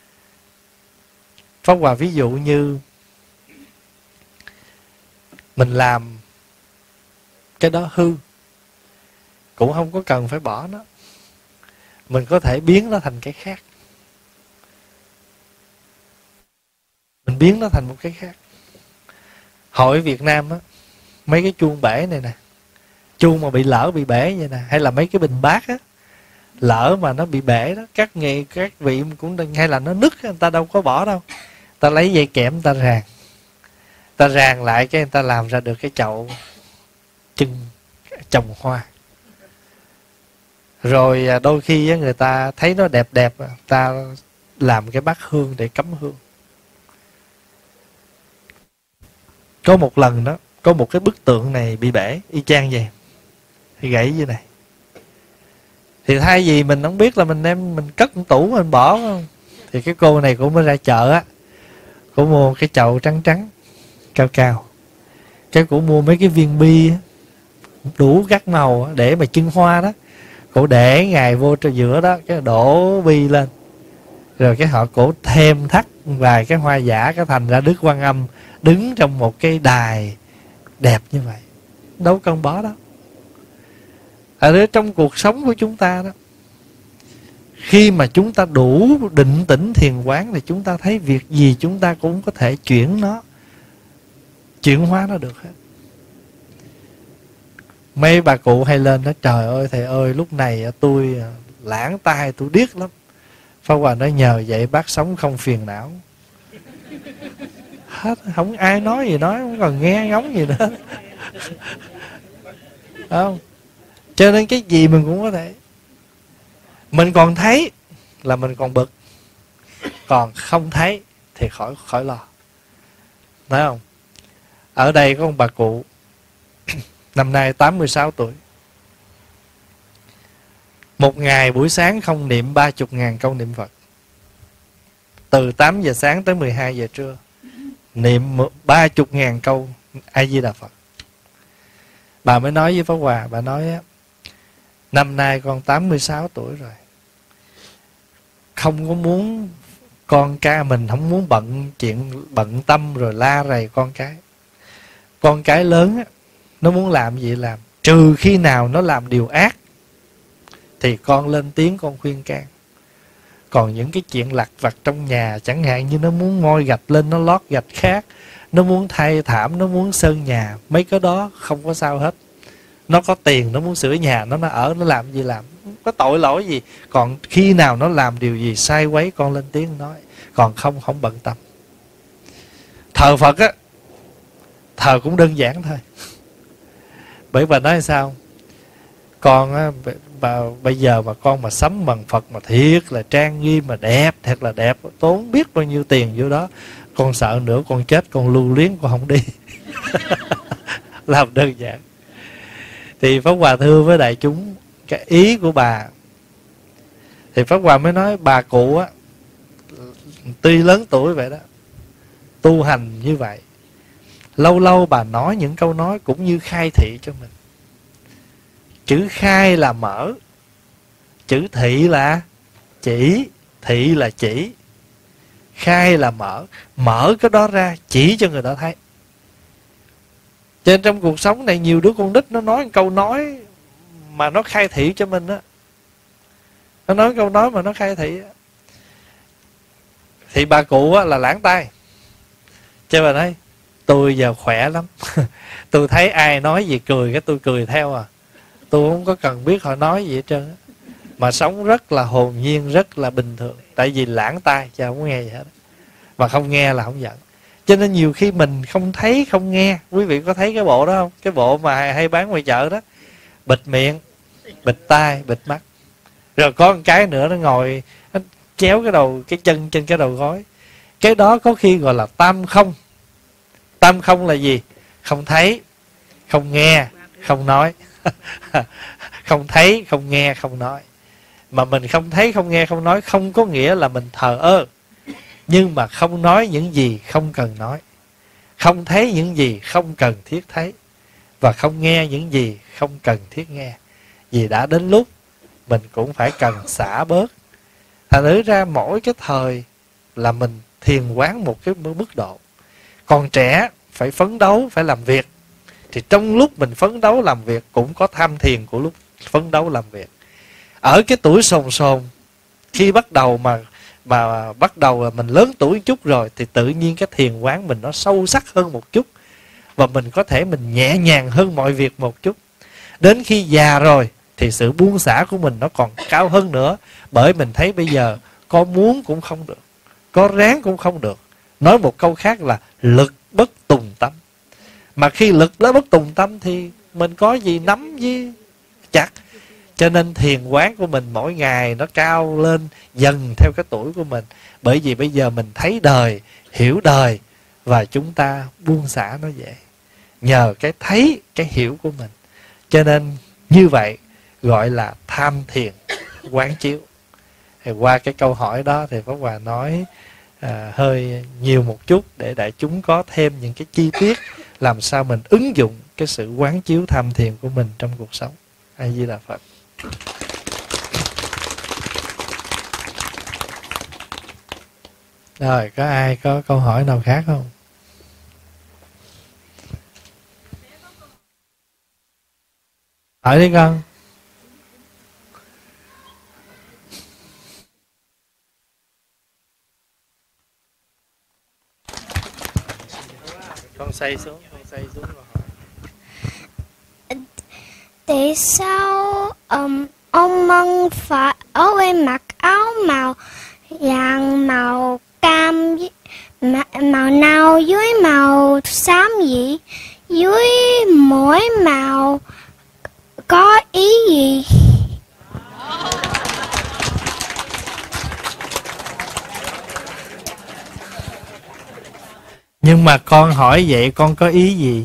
Speaker 1: Pháp Hòa ví dụ như mình làm cái đó hư, cũng không có cần phải bỏ nó, mình có thể biến nó thành cái khác. Mình biến nó thành một cái khác. Hội Việt Nam á, mấy cái chuông bể này nè, chuông mà bị lỡ bị bể vậy nè, hay là mấy cái bình bát á, lỡ mà nó bị bể đó, các vị cũng đừng, hay là nó nứt, người ta đâu có bỏ đâu, ta lấy dây kẽm người ta ràng lại, cái người ta làm ra được cái chậu trồng hoa. Rồi đôi khi người ta thấy nó đẹp đẹp, ta làm cái bát hương để cắm hương. Có một lần đó, có một cái bức tượng này bị bể y chang vậy, thì gãy như này. Thì thay vì mình không biết là mình đem mình cất tủ mình bỏ không, thì cái cô này cũng mới ra chợ á, cô mua cái chậu trắng trắng cao cao, cái cô mua mấy cái viên bi đủ các màu để mà trưng hoa đó, cổ để ngài vô trong giữa đó, cái đổ bi lên, rồi cái họ cổ thêm thắt vài cái hoa giả, cái thành ra Đức Quan Âm đứng trong một cái đài đẹp như vậy. Đâu cần bỏ đâu. Ở trong cuộc sống của chúng ta đó, khi mà chúng ta đủ định tĩnh thiền quán thì chúng ta thấy việc gì chúng ta cũng có thể chuyển hóa nó được hết. Mấy bà cụ hay lên nói: trời ơi thầy ơi, lúc này tôi lãng tai, tôi điếc lắm. Pháp Hòa nói: nhờ vậy bác sống không phiền não. Hết, không ai nói gì nói, không còn nghe ngóng gì nữa. Không? Cho nên cái gì mình cũng có thể. Mình còn thấy là mình còn bực, còn không thấy thì khỏi lo. Thấy không? Ở đây có một bà cụ năm nay 86 tuổi. Một ngày buổi sáng không niệm 30.000 câu niệm Phật. Từ 8 giờ sáng tới 12 giờ trưa niệm 30.000 câu A Di Đà Phật. Bà mới nói với Pháp Hòa, bà nói: năm nay con 86 tuổi rồi, không có muốn con cái mình, không muốn bận tâm rồi la rầy con cái. Con cái lớn á, nó muốn làm gì làm, trừ khi nào nó làm điều ác thì con lên tiếng con khuyên can. Còn những cái chuyện lặt vặt trong nhà, chẳng hạn như nó muốn ngoi gạch lên nó lót gạch khác, nó muốn thay thảm, nó muốn sơn nhà, mấy cái đó không có sao hết. Nó có tiền, nó muốn sửa nhà, nó ở, nó làm gì làm, không có tội lỗi gì. Còn khi nào nó làm điều gì sai quấy, con lên tiếng nói. Còn không bận tâm. Thờ Phật á, thờ cũng đơn giản thôi. Bởi bà nói sao? Con á, bây giờ mà con mà sắm bằng Phật mà thiệt là trang nghiêm, mà đẹp, thật là đẹp, tốn biết bao nhiêu tiền vô đó, con sợ nữa con chết, con lưu luyến, con không đi. Làm đơn giản. Thì Pháp Hòa thưa với đại chúng cái ý của bà. Thì Pháp Hòa mới nói bà cụ á, tuy lớn tuổi vậy đó, tu hành như vậy, lâu lâu bà nói những câu nói cũng như khai thị cho mình. Chữ khai là mở, chữ thị là chỉ, thị là chỉ, khai là mở. Mở cái đó ra chỉ cho người ta thấy. Cho nên trong cuộc sống này nhiều đứa con nít nó nói một câu nói mà nó khai thị cho mình á. Nó nói câu nói mà nó khai thị á. Thì bà cụ á là lãng tai. Cho bà nói: tôi giờ khỏe lắm. Tôi thấy ai nói gì cười cái tôi cười theo à. Tôi không có cần biết họ nói gì hết trơn á. Mà sống rất là hồn nhiên, rất là bình thường. Tại vì lãng tai, chứ không có nghe gì hết. Mà không nghe là không giận. Cho nên nhiều khi mình không thấy, không nghe. Quý vị có thấy cái bộ đó không? Cái bộ mà hay bán ngoài chợ đó. Bịt miệng, bịt tai, bịt mắt. Rồi có một cái nữa nó ngồi, nó chéo cái đầu, cái chân trên cái đầu gối. Cái đó có khi gọi là tam không. Tam không là gì? Không thấy, không nghe, không nói. Không thấy, không nghe, không nói. Mà mình không thấy, không nghe, không nói không có nghĩa là mình thờ ơ. Nhưng mà không nói những gì không cần nói. không thấy những gì không cần thiết thấy, và không nghe những gì không cần thiết nghe. Vì đã đến lúc mình cũng phải cần xả bớt. Thành thử ra mỗi cái thời là mình thiền quán một cái mức độ. Còn trẻ phải phấn đấu, phải làm việc, thì trong lúc mình phấn đấu làm việc cũng có tham thiền của lúc phấn đấu làm việc. Ở cái tuổi sồn sồn, khi bắt đầu mà bắt đầu là mình lớn tuổi một chút rồi, thì tự nhiên cái thiền quán mình nó sâu sắc hơn một chút, và mình có thể mình nhẹ nhàng hơn mọi việc một chút. Đến khi già rồi thì sự buông xả của mình nó còn cao hơn nữa. Bởi mình thấy bây giờ có muốn cũng không được, có ráng cũng không được. Nói một câu khác là lực bất tùng tâm. Mà khi lực đó bất tùng tâm thì mình có gì nắm với chặt. Cho nên thiền quán của mình mỗi ngày nó cao lên dần theo cái tuổi của mình. Bởi vì bây giờ mình thấy đời, hiểu đời, và chúng ta buông xả nó dễ, nhờ cái thấy, cái hiểu của mình. Cho nên như vậy gọi là tham thiền quán chiếu. Thì qua cái câu hỏi đó thì Pháp Hòa nói hơi nhiều một chút, để đại chúng có thêm những cái chi tiết làm sao mình ứng dụng cái sự quán chiếu tham thiền của mình trong cuộc sống. A Di Đà Phật. Rồi, có ai có câu hỏi nào khác không? Hỏi đi con. Con xoay xuống rồi hỏi.
Speaker 2: Tại sao ông Mân phải ở bên mặc áo màu vàng, màu cam, màu nâu với màu xám vậy? Dưới mỗi màu có ý gì?
Speaker 1: Nhưng mà con hỏi vậy con có ý gì?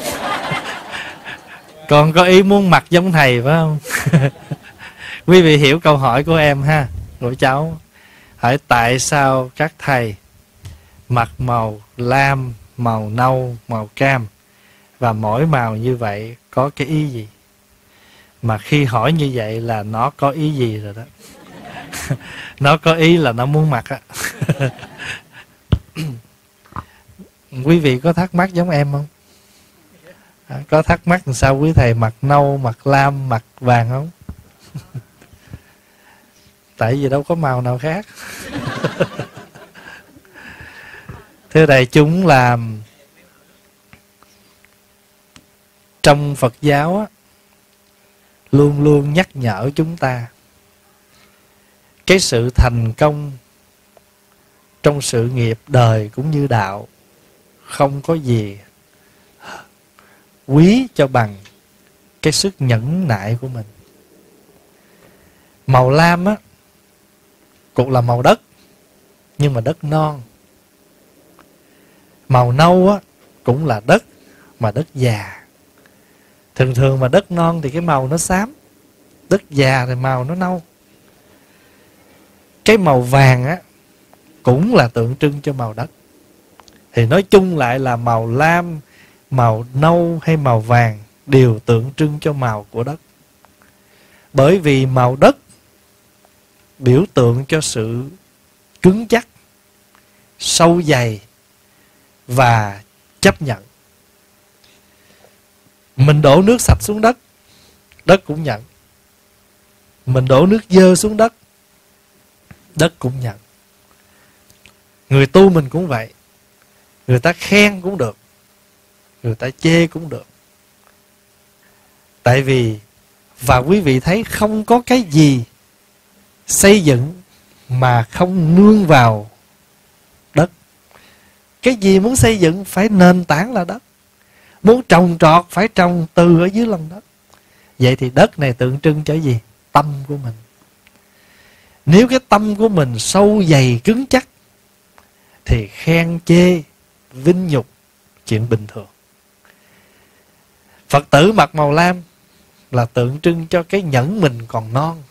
Speaker 1: Con có ý muốn mặc giống thầy phải không? Quý vị hiểu câu hỏi của em ha, của cháu. Hỏi tại sao các thầy mặc màu lam, màu nâu, màu cam, và mỗi màu như vậy có cái ý gì? Mà khi hỏi như vậy là nó có ý gì rồi đó. Nó có ý là nó muốn mặc á. Quý vị có thắc mắc giống em không? Có thắc mắc làm sao quý thầy mặc nâu, mặc lam, mặc vàng không? Tại vì đâu có màu nào khác. Thưa đại chúng, là trong Phật giáo á, luôn luôn nhắc nhở chúng ta cái sự thành công trong sự nghiệp đời cũng như đạo không có gì quý cho bằng cái sức nhẫn nại của mình. Màu lam á cũng là màu đất, nhưng mà đất non. Màu nâu á cũng là đất, mà đất già. Thường thường mà đất non thì cái màu nó xám, đất già thì màu nó nâu. Cái màu vàng á cũng là tượng trưng cho màu đất. Thì nói chung lại là màu lam, màu nâu hay màu vàng đều tượng trưng cho màu của đất. Bởi vì màu đất biểu tượng cho sự cứng chắc, sâu dày và chấp nhận. Mình đổ nước sạch xuống đất, đất cũng nhận. Mình đổ nước dơ xuống đất, đất cũng nhận. Người tu mình cũng vậy. Người ta khen cũng được, người ta chê cũng được. Tại vì, và quý vị thấy không có cái gì xây dựng mà không nương vào đất. Cái gì muốn xây dựng phải nền tảng là đất. Muốn trồng trọt phải trồng từ ở dưới lòng đất. Vậy thì đất này tượng trưng cho gì? Tâm của mình. Nếu cái tâm của mình sâu dày cứng chắc thì khen chê, vinh nhục chuyện bình thường. Phật tử mặc màu lam là tượng trưng cho cái nhẫn mình còn non.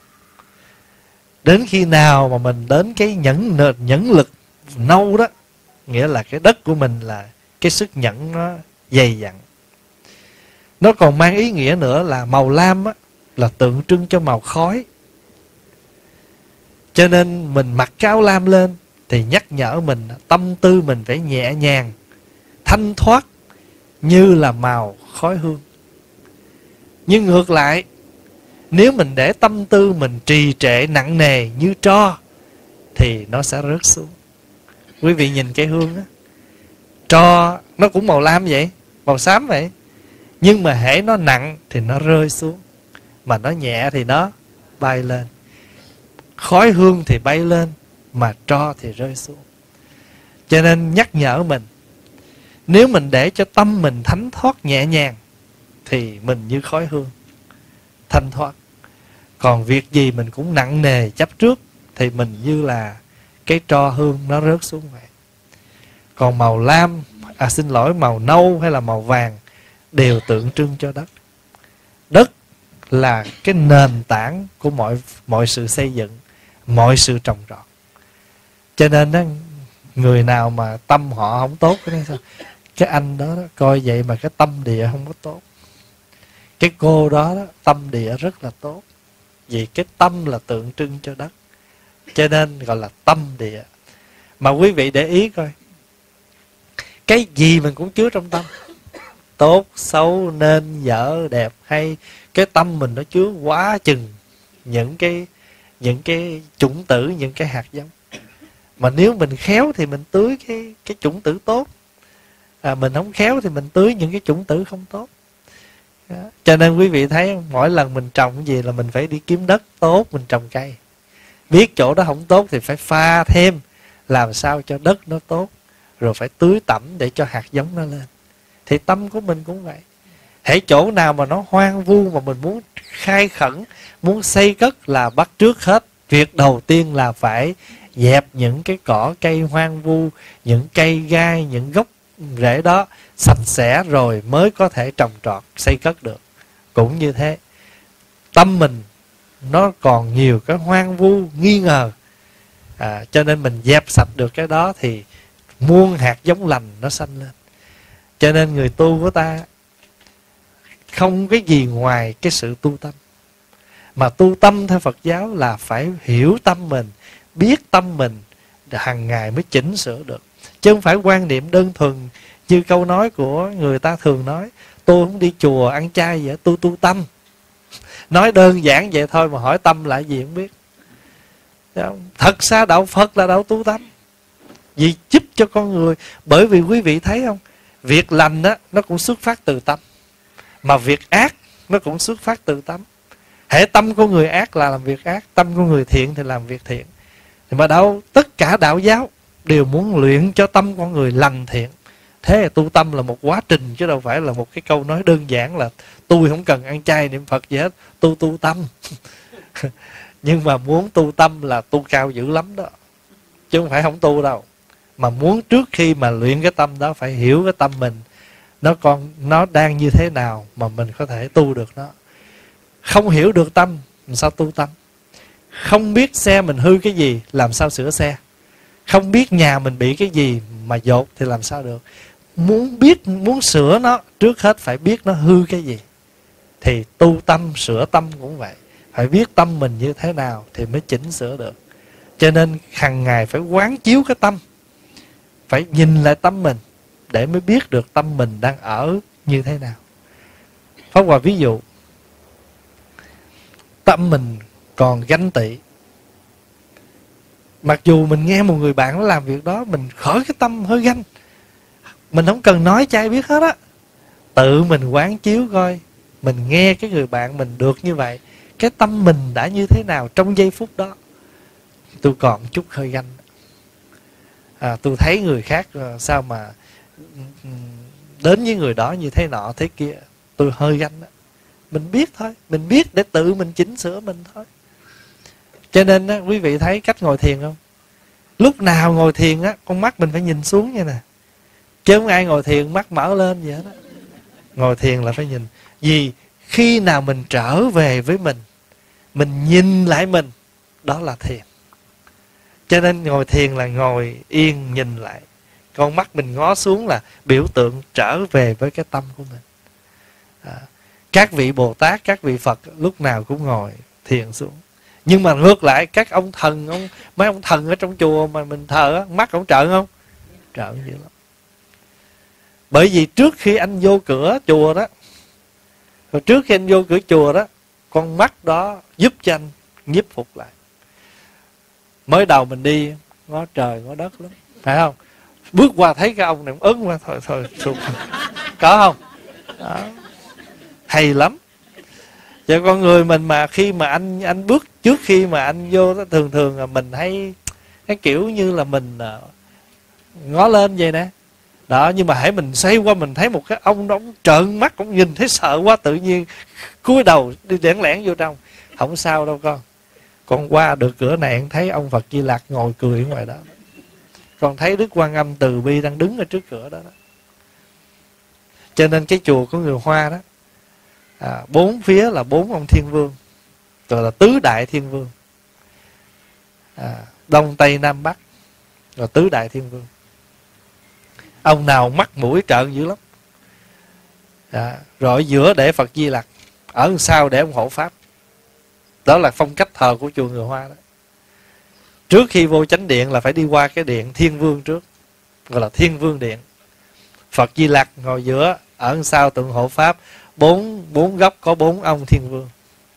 Speaker 1: Đến khi nào mà mình đến cái nhẫn lực nâu đó, nghĩa là cái đất của mình là cái sức nhẫn nó dày dặn. Nó còn mang ý nghĩa nữa là màu lam á, là tượng trưng cho màu khói. Cho nên mình mặc cái áo lam lên thì nhắc nhở mình, tâm tư mình phải nhẹ nhàng, thanh thoát như là màu khói hương. Nhưng ngược lại, nếu mình để tâm tư mình trì trệ nặng nề như tro thì nó sẽ rớt xuống. Quý vị nhìn cây hương á, tro nó cũng màu lam vậy, màu xám vậy, nhưng mà hễ nó nặng thì nó rơi xuống, mà nó nhẹ thì nó bay lên. Khói hương thì bay lên, mà tro thì rơi xuống. Cho nên nhắc nhở mình, nếu mình để cho tâm mình thánh thoát nhẹ nhàng thì mình như khói hương thanh thoát. Còn việc gì mình cũng nặng nề chấp trước thì mình như là cái tro hương nó rớt xuống vậy. Còn màu lam, màu nâu hay là màu vàng đều tượng trưng cho đất. Đất là cái nền tảng của mọi sự xây dựng, mọi sự trồng trọt. Cho nên đó, người nào mà tâm họ không tốt, cái anh đó, coi vậy mà cái tâm địa không có tốt. Cái cô đó, tâm địa rất là tốt. Vì cái tâm là tượng trưng cho đất, cho nên gọi là tâm địa. Mà quý vị để ý coi, cái gì mình cũng chứa trong tâm, tốt, xấu, nên, dở, đẹp, hay. Cái tâm mình nó chứa quá chừng những cái chủng tử, những cái hạt giống. Mà nếu mình khéo thì mình tưới cái chủng tử tốt, mình không khéo thì mình tưới những cái chủng tử không tốt. Đó. Cho nên quý vị thấy mỗi lần mình trồng cái gì là mình phải đi kiếm đất tốt mình trồng cây. Biết chỗ đó không tốt thì phải pha thêm, làm sao cho đất nó tốt, rồi phải tưới tẩm để cho hạt giống nó lên. Thì tâm của mình cũng vậy. Hễ chỗ nào mà nó hoang vu mà mình muốn khai khẩn, muốn xây cất là bắt trước hết. Việc đầu tiên là phải dẹp những cái cỏ cây hoang vu, những cây gai, những gốc rễ đó sạch sẽ rồi mới có thể trồng trọt, xây cất được. Cũng như thế, tâm mình nó còn nhiều cái hoang vu, nghi ngờ, cho nên mình dẹp sạch được cái đó thì muôn hạt giống lành nó sanh lên. Cho nên người tu của ta không cái gì ngoài cái sự tu tâm. Mà tu tâm theo Phật giáo là phải hiểu tâm mình, biết tâm mình, hàng ngày mới chỉnh sửa được. Chứ không phải quan niệm đơn thuần như câu nói của người ta thường nói, tôi không đi chùa ăn chay vậy, tôi tu tâm. Nói đơn giản vậy thôi mà hỏi tâm là gì không biết. Thật ra đạo Phật là đạo tu tâm, vì giúp cho con người. Bởi vì quý vị thấy không, việc lành á nó cũng xuất phát từ tâm, mà việc ác nó cũng xuất phát từ tâm. Hễ tâm của người ác là làm việc ác, tâm của người thiện thì làm việc thiện. Thì mà tất cả đạo giáo đều muốn luyện cho tâm con người lành thiện. Thế là tu tâm là một quá trình, chứ đâu phải là một cái câu nói đơn giản là tôi không cần ăn chay niệm Phật gì hết, tôi tu tâm. Nhưng mà muốn tu tâm là tu cao dữ lắm đó, chứ không phải không tu đâu. Mà muốn trước khi mà luyện cái tâm đó phải hiểu cái tâm mình nó đang như thế nào mà mình có thể tu được nó. Không hiểu được tâm làm sao tu tâm. Không biết xe mình hư cái gì làm sao sửa xe. Không biết nhà mình bị cái gì mà dột thì làm sao được. Muốn sửa nó, trước hết phải biết nó hư cái gì. Thì tu tâm, sửa tâm cũng vậy. Phải biết tâm mình như thế nào thì mới chỉnh sửa được. Cho nên hàng ngày phải quán chiếu cái tâm, phải nhìn lại tâm mình để mới biết được tâm mình đang ở như thế nào. Pháp Hòa ví dụ, tâm mình còn ganh tị. Mặc dù mình nghe một người bạn nó làm việc đó, mình khởi cái tâm hơi ganh, mình không cần nói cho ai biết hết á. Tự mình quán chiếu coi, mình nghe cái người bạn mình được như vậy, cái tâm mình đã như thế nào trong giây phút đó. Tôi còn chút hơi ganh. Tôi thấy người khác sao mà đến với người đó như thế nọ thế kia, tôi hơi ganh đó. Mình biết thôi, mình biết để tự mình chỉnh sửa mình thôi. Cho nên á, quý vị thấy cách ngồi thiền không? Lúc nào ngồi thiền á, con mắt mình phải nhìn xuống như nè, chứ không ai ngồi thiền mắt mở lên vậy đó. Ngồi thiền là phải nhìn. Vì khi nào mình trở về với mình nhìn lại mình, đó là thiền. Cho nên ngồi thiền là ngồi yên nhìn lại Con mắt mình ngó xuống là biểu tượng trở về với cái tâm của mình. Các vị Bồ Tát, các vị Phật lúc nào cũng ngồi thiền xuống. Nhưng mà ngược lại các ông thần, mấy ông thần ở trong chùa mà mình thờ á, mắt ông trợn không? Trợn dữ lắm. Bởi vì trước khi anh vô cửa chùa đó, rồi trước khi anh vô cửa chùa đó, con mắt đó giúp cho anh nhiếp phục lại. Mới đầu mình đi ngó trời ngó đất lắm, phải không? Bước qua thấy cái ông này ớn qua, thôi sụp. Có không? Đó. Hay lắm. Cho con người mình mà khi mà anh bước, trước khi mà anh vô đó, thường là mình hay cái kiểu như là mình ngó lên vậy nè. Đó, nhưng mà hãy mình xoay qua mình thấy một cái ông đó, ông trợn mắt, ông nhìn thấy sợ quá, tự nhiên cúi đầu đi lẻn lẻn vô trong. Không sao đâu con. Con qua được cửa này thấy ông Phật Di Lặc ngồi cười ở ngoài đó. Con thấy Đức Quan Âm từ bi đang đứng ở trước cửa đó. Cho nên cái chùa của người Hoa đó, bốn phía là 4 ông Thiên Vương, gọi là tứ đại Thiên Vương, Đông Tây Nam Bắc, rồi tứ đại Thiên Vương. Ông nào mắt mũi trợn dữ lắm. Rồi ở giữa để Phật Di Lặc, ở sau để ông hộ pháp. Đó là phong cách thờ của chùa người Hoa đó. Trước khi vô chánh điện là phải đi qua cái điện Thiên Vương trước, gọi là Thiên Vương điện. Phật Di Lặc ngồi giữa, ở sau tượng hộ pháp, bốn góc có 4 ông Thiên Vương.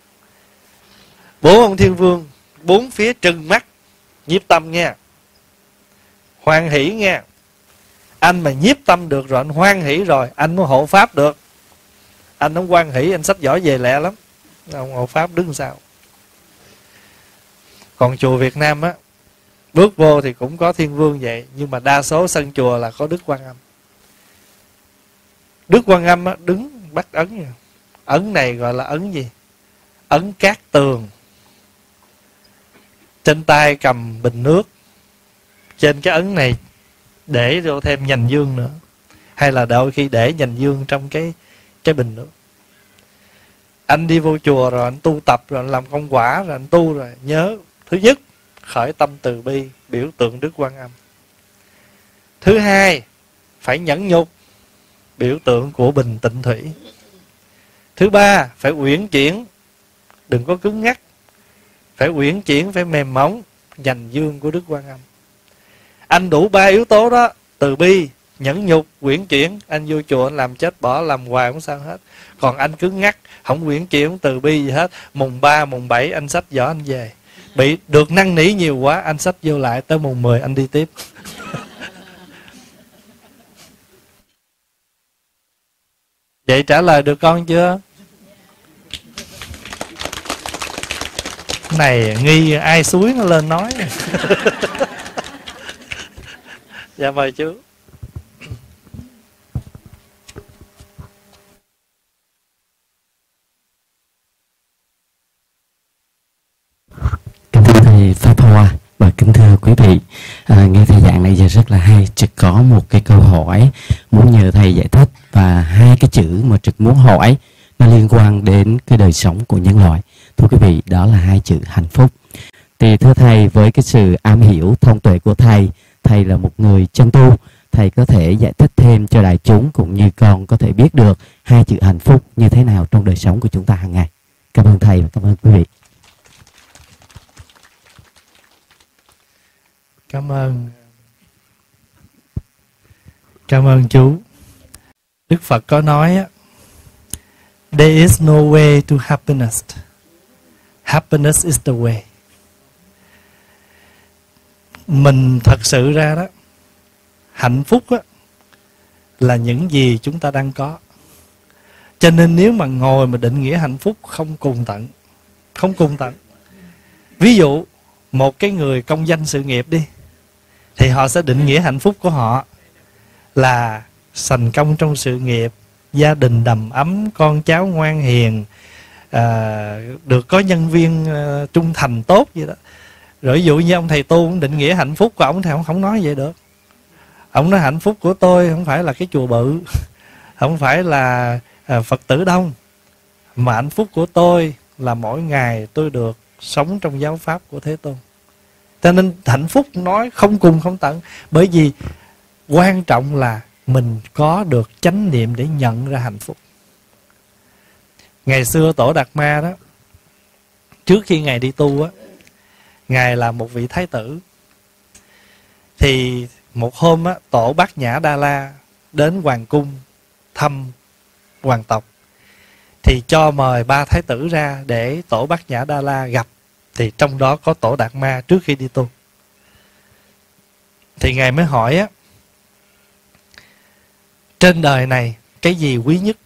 Speaker 1: 4 ông Thiên Vương, 4 phía trừng mắt, nhiếp tâm nha, hoan hỷ nha. Anh mà nhiếp tâm được rồi, anh hoan hỷ rồi, anh mới hộ pháp được. Anh không hoan hỷ, anh xách giỏ về lẹ lắm. Ông hộ pháp đứng sau. Còn chùa Việt Nam á, bước vô thì cũng có Thiên Vương vậy, nhưng mà đa số sân chùa là có Đức Quan Âm. Đức Quan Âm á, đứng bắt ấn. Ấn này gọi là ấn gì? Ấn cát tường. Trên tay cầm bình nước. Trên cái ấn này để vô thêm nhành dương nữa, hay là đôi khi để nhành dương trong cái bình nước. Anh đi vô chùa rồi anh tu tập rồi anh làm công quả rồi anh tu rồi, nhớ thứ nhất khởi tâm từ bi, biểu tượng Đức Quan Âm. Thứ hai phải nhẫn nhục, biểu tượng của bình tịnh thủy. Thứ ba phải uyển chuyển, đừng có cứng ngắc, phải uyển chuyển, phải mềm mỏng, nhành dương của Đức Quan Âm. Anh đủ 3 yếu tố đó, từ bi, nhẫn nhục, uyển chuyển, anh vô chùa anh làm chết bỏ, làm hoài không sao hết. Còn anh cứng ngắc, không uyển chuyển, không từ bi gì hết, mùng 3, mùng 7 anh xách giỏ anh về. Bị được năn nỉ nhiều quá, anh xách vô lại, tới mùng 10 anh đi tiếp. Vậy trả lời được con chưa? Này nghi ai suối nó lên nói. Dạ mời chú.
Speaker 3: Kính thưa thầy Pháp Hoa và kính thưa quý vị, nghe thầy giảng này giờ rất là hay. Trực có một cái câu hỏi muốn nhờ thầy giải thích, và 2 cái chữ mà Trực muốn hỏi nó liên quan đến cái đời sống của nhân loại. Thưa quý vị, đó là 2 chữ hạnh phúc. Thì thưa thầy, với cái sự am hiểu thông tuệ của thầy, thầy là một người chân tu, thầy có thể giải thích thêm cho đại chúng cũng như con có thể biết được 2 chữ hạnh phúc như thế nào trong đời sống của chúng ta hàng ngày. Cảm ơn thầy và cảm ơn quý vị.
Speaker 1: Cảm ơn chú. Đức Phật có nói á, there is no way to happiness. Happiness is the way. Mình thật sự ra đó, hạnh phúc á, là những gì chúng ta đang có. Cho nên nếu mà ngồi mà định nghĩa hạnh phúc không cùng tận. Không cùng tận. Ví dụ, một cái người công danh sự nghiệp đi, thì họ sẽ định nghĩa hạnh phúc của họ là thành công trong sự nghiệp, gia đình đầm ấm, con cháu ngoan hiền, được có nhân viên trung thành tốt vậy đó. Rồi ví dụ như ông thầy tu cũng định nghĩa hạnh phúc của ông thì ông không nói vậy được. Ông nói hạnh phúc của tôi không phải là cái chùa bự, không phải là Phật tử đông, mà hạnh phúc của tôi là mỗi ngày tôi được sống trong giáo pháp của Thế Tôn. Cho nên hạnh phúc nói không cùng không tận. Bởi vì Quan trọng là mình có được chánh niệm để nhận ra hạnh phúc. Ngày xưa Tổ Đạt Ma đó, trước khi Ngài đi tu á, Ngài là một vị thái tử. Thì một hôm á, Tổ Bát Nhã Đa La đến hoàng cung thăm hoàng tộc, thì cho mời 3 thái tử ra để Tổ Bát Nhã Đa La gặp. Thì trong đó có Tổ Đạt Ma trước khi đi tu. Thì Ngài mới hỏi á, trên đời này cái gì quý nhất?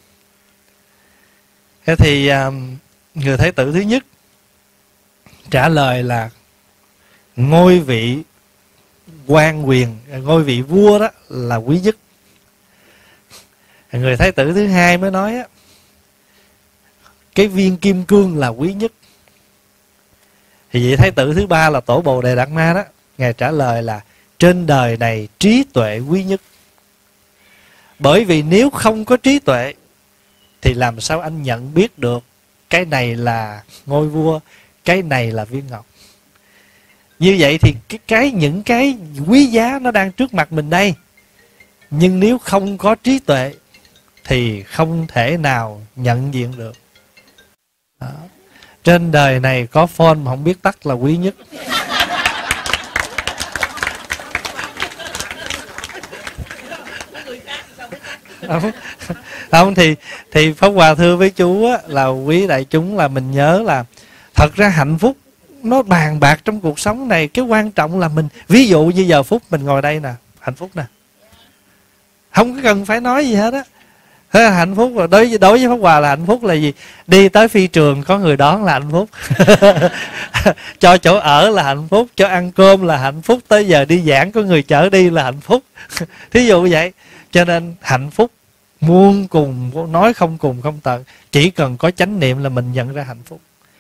Speaker 1: Thế thì người thái tử thứ nhất trả lời là ngôi vị quan quyền, ngôi vị vua đó là quý nhất. Người thái tử thứ hai mới nói á, cái viên kim cương là quý nhất. Thì vị thái tử thứ ba là Tổ Bồ Đề Đạt Ma đó, Ngài trả lời là trên đời này trí tuệ quý nhất. Bởi vì nếu không có trí tuệ thì làm sao anh nhận biết được cái này là ngôi vua, cái này là viên ngọc. Như vậy thì những cái quý giá nó đang trước mặt mình đây. Nhưng nếu không có trí tuệ thì không thể nào nhận diện được. Đó. Trên đời này có phone mà không biết tắt là quý nhất. Không thì Pháp Hòa thưa với chú á, là quý đại chúng là mình nhớ là thật ra hạnh phúc nó bàn bạc trong cuộc sống này. Cái quan trọng là mình, ví dụ như giờ phút mình ngồi đây nè, hạnh phúc nè, không có cần phải nói gì hết á. Hạnh phúc là đối với Pháp Hòa là hạnh phúc là gì? Đi tới phi trường có người đón là hạnh phúc. Cho chỗ ở là hạnh phúc, cho ăn cơm là hạnh phúc, tới giờ đi giảng có người chở đi là hạnh phúc. Thí dụ vậy. Cho nên hạnh phúc muôn cùng, nói không cùng không tận. Chỉ cần có chánh niệm là mình nhận ra hạnh phúc.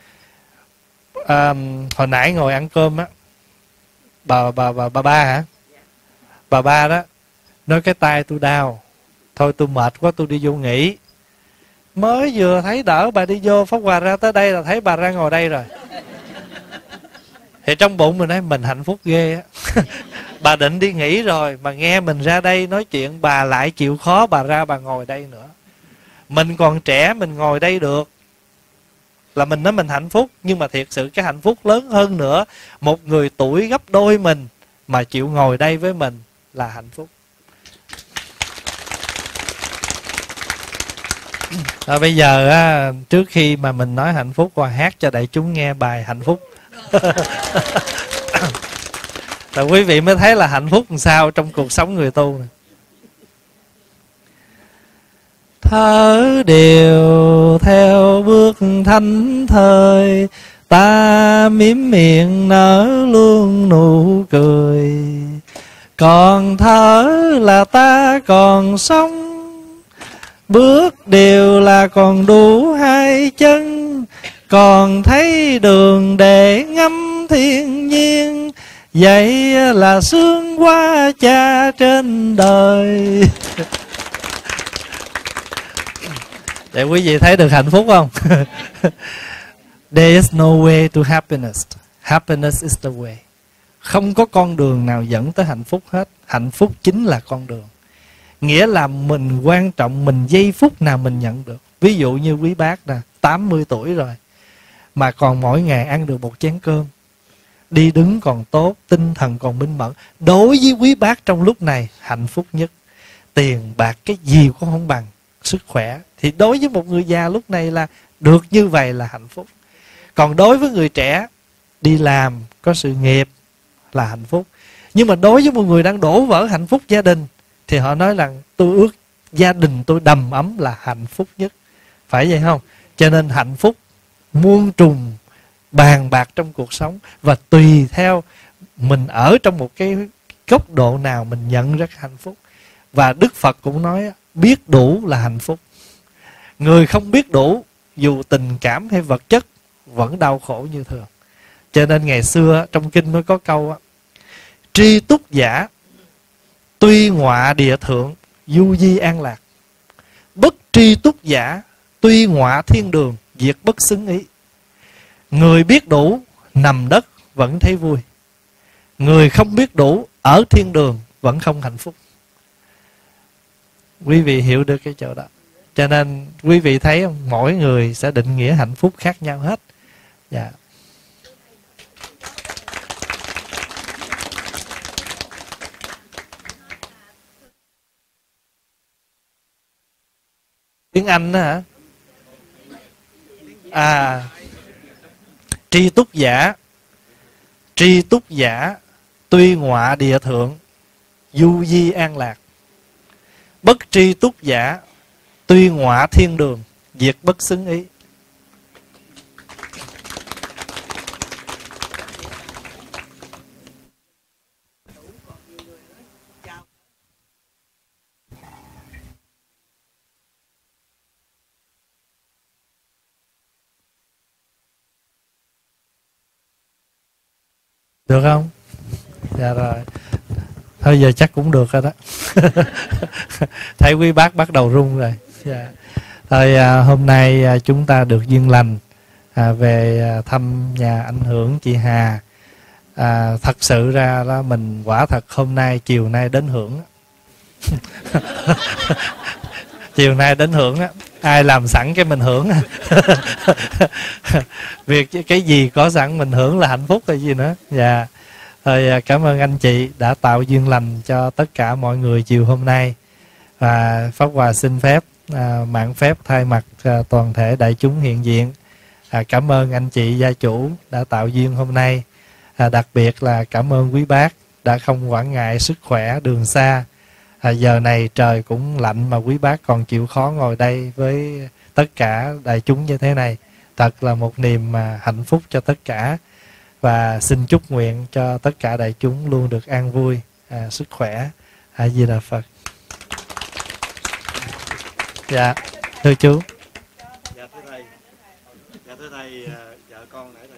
Speaker 1: Hồi nãy ngồi ăn cơm á, bà ba hả? Bà ba đó nói cái tay tôi đau, thôi tôi mệt quá tôi đi vô nghỉ. Mới vừa thấy đỡ bà đi vô, Pháp Hòa ra tới đây là thấy bà ra ngồi đây rồi. Thì trong bụng mình nói mình hạnh phúc ghê á. Bà định đi nghỉ rồi mà nghe mình ra đây nói chuyện, bà lại chịu khó bà ra bà ngồi đây nữa. Mình còn trẻ mình ngồi đây được là mình nói mình hạnh phúc. Nhưng mà thiệt sự cái hạnh phúc lớn hơn nữa, một người tuổi gấp đôi mình mà chịu ngồi đây với mình là hạnh phúc. Bây giờ á, trước khi mà mình nói hạnh phúc, Hòa hát cho đại chúng nghe bài hạnh phúc. Rồi quý vị mới thấy là hạnh phúc làm sao trong cuộc sống người tu này. Thở đều theo bước thánh thời, ta mím miệng nở luôn nụ cười. Còn thở là ta còn sống, bước đều là còn đủ hai chân. Còn thấy đường để ngắm thiên nhiên, vậy là sướng quá cha trên đời. Để quý vị thấy được hạnh phúc không? There is no way to happiness. Happiness is the way. Không có con đường nào dẫn tới hạnh phúc hết. Hạnh phúc chính là con đường. Nghĩa là mình quan trọng mình giây phút nào mình nhận được. Ví dụ như quý bác nè, 80 tuổi rồi mà còn mỗi ngày ăn được một chén cơm, đi đứng còn tốt, tinh thần còn minh mẫn. Đối với quý bác trong lúc này hạnh phúc nhất. Tiền bạc cái gì cũng không bằng sức khỏe. Thì đối với một người già lúc này là được như vậy là hạnh phúc. Còn đối với người trẻ, đi làm, có sự nghiệp là hạnh phúc. Nhưng mà đối với một người đang đổ vỡ hạnh phúc gia đình thì họ nói là tôi ước gia đình tôi đầm ấm là hạnh phúc nhất. Phải vậy không? Cho nên hạnh phúc muôn trùng bàn bạc trong cuộc sống. Và tùy theo mình ở trong một cái góc độ nào mình nhận ra hạnh phúc. Và Đức Phật cũng nói biết đủ là hạnh phúc. Người không biết đủ, dù tình cảm hay vật chất, vẫn đau khổ như thường. Cho nên ngày xưa trong kinh mới có câu tri túc giả, tuy ngọa địa thượng, du di an lạc. Bất tri túc giả, tuy ngọa thiên đường, diệt bất xứng ý. Người biết đủ, nằm đất vẫn thấy vui. Người không biết đủ, ở thiên đường vẫn không hạnh phúc. Quý vị hiểu được cái chỗ đó. Cho nên quý vị thấy không, mỗi người sẽ định nghĩa hạnh phúc khác nhau hết. Dạ. Tiếng Anh đó hả? À, tri túc giả. Tri túc giả tuy ngọa địa thượng, du di an lạc. Bất tri túc giả tuy ngọa thiên đường, diệt bất xứng ý. Được không? Dạ rồi. Thôi giờ chắc cũng được rồi đó. Thấy quý bác bắt đầu run rồi. Dạ. Thôi hôm nay chúng ta được duyên lành về thăm nhà ảnh hưởng chị Hà. Thật sự ra đó, mình quả thật hôm nay chiều nay đến hưởng. Chiều nay đến hưởng á, ai làm sẵn cái mình hưởng. Việc cái gì có sẵn mình hưởng là hạnh phúc hay gì nữa. Dạ. Thôi cảm ơn anh chị đã tạo duyên lành cho tất cả mọi người chiều hôm nay. Và Pháp Hòa xin phép mạn phép thay mặt toàn thể đại chúng hiện diện cảm ơn anh chị gia chủ đã tạo duyên hôm nay. Đặc biệt là cảm ơn quý bác đã không quản ngại sức khỏe đường xa. Giờ này trời cũng lạnh mà quý bác còn chịu khó ngồi đây với tất cả đại chúng như thế này. Thật là một niềm hạnh phúc cho tất cả. Và xin chúc nguyện cho tất cả đại chúng luôn được an vui, sức khỏe. A Di Đà Phật. Dạ, thưa chú.
Speaker 4: Dạ thưa thầy. Dạ thưa thầy, vợ con nãy thầy.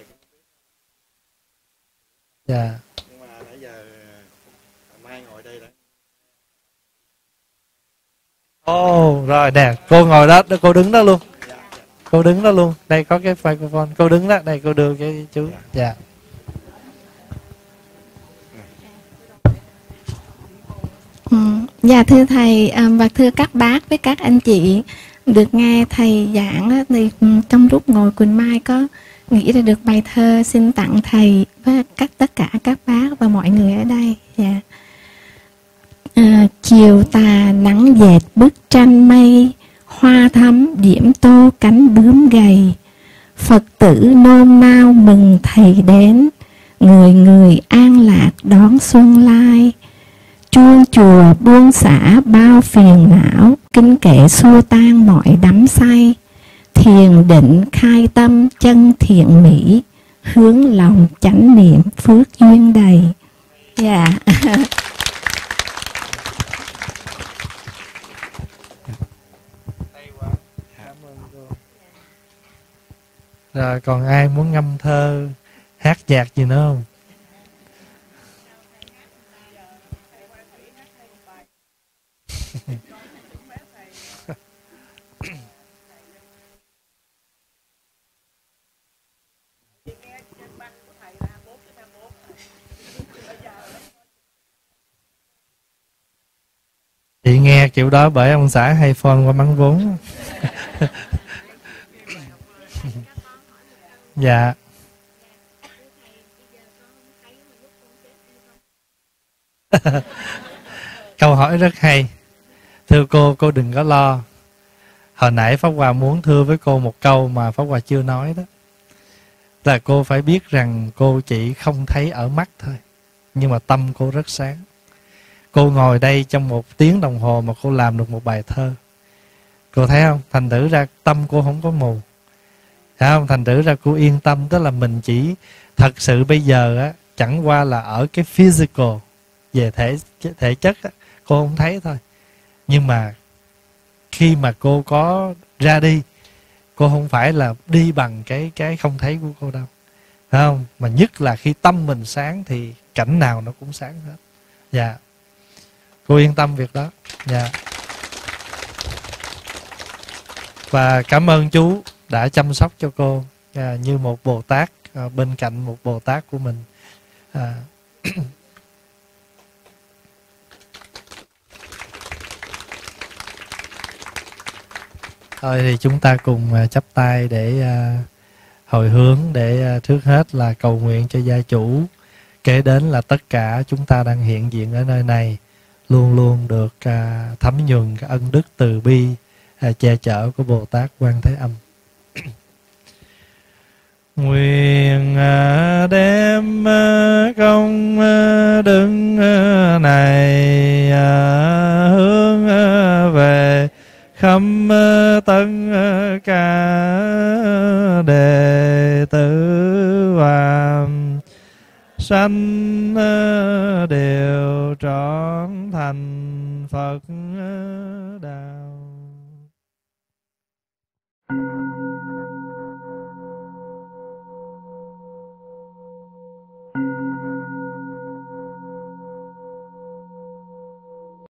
Speaker 1: Dạ.
Speaker 4: Nhưng mà nãy giờ mai ngồi đây đã.
Speaker 1: Ồ, rồi nè, cô ngồi đó, cô đứng đó luôn. Cô đứng đó luôn. Đây có cái microphone. Cô đứng đó, đây cô đưa cái chú. Dạ.
Speaker 5: Dạ thưa thầy và thưa các bác với các anh chị, được nghe thầy giảng thì trong lúc ngồi Quỳnh Mai có nghĩ ra được bài thơ xin tặng thầy và tất cả các bác và mọi người ở đây. Dạ. Chiều tà nắng dệt bức tranh mây, hoa thắm điểm tô cánh bướm gầy. Phật tử nôn nao mừng thầy đến, người người an lạc đón xuân lai. Chuông chùa buông xả bao phiền não, kinh kệ xua tan mọi đắm say. Thiền định khai tâm chân thiện mỹ, hướng lòng chánh niệm phước duyên đầy. Dạ.
Speaker 1: Rồi còn ai muốn ngâm thơ, hát nhạc gì nữa không? Chị nghe kiểu đó bởi ông xã hay phone qua mắng vốn. Dạ. Câu hỏi rất hay. Thưa cô đừng có lo. Hồi nãy Pháp Hòa muốn thưa với cô một câu mà Pháp Hòa chưa nói đó. Là cô phải biết rằng cô chỉ không thấy ở mắt thôi, nhưng mà tâm cô rất sáng. Cô ngồi đây trong 1 tiếng đồng hồ mà cô làm được một bài thơ. Cô thấy không? Thành thử ra tâm cô không có mù. Thấy không? Thành thử ra cô yên tâm. Tức là mình chỉ thật sự bây giờ á, chẳng qua là ở cái physical, về thể chất á, cô không thấy thôi. Nhưng mà khi mà cô có ra đi, cô không phải là đi bằng cái không thấy của cô đâu. Thấy không? Mà nhất là khi tâm mình sáng thì cảnh nào nó cũng sáng hết. Dạ. Cô yên tâm việc đó. Dạ. Và cảm ơn chú đã chăm sóc cho cô như một Bồ Tát bên cạnh một Bồ Tát của mình. Thôi thì chúng ta cùng chắp tay để hồi hướng, để trước hết là cầu nguyện cho gia chủ, kế đến là tất cả chúng ta đang hiện diện ở nơi này luôn luôn được thấm nhuần cái ân đức từ bi che chở của Bồ Tát Quan Thế Âm. Nguyện đem công đức này hướng về khắp tất cả đệ tử và sanh đều trọn thành Phật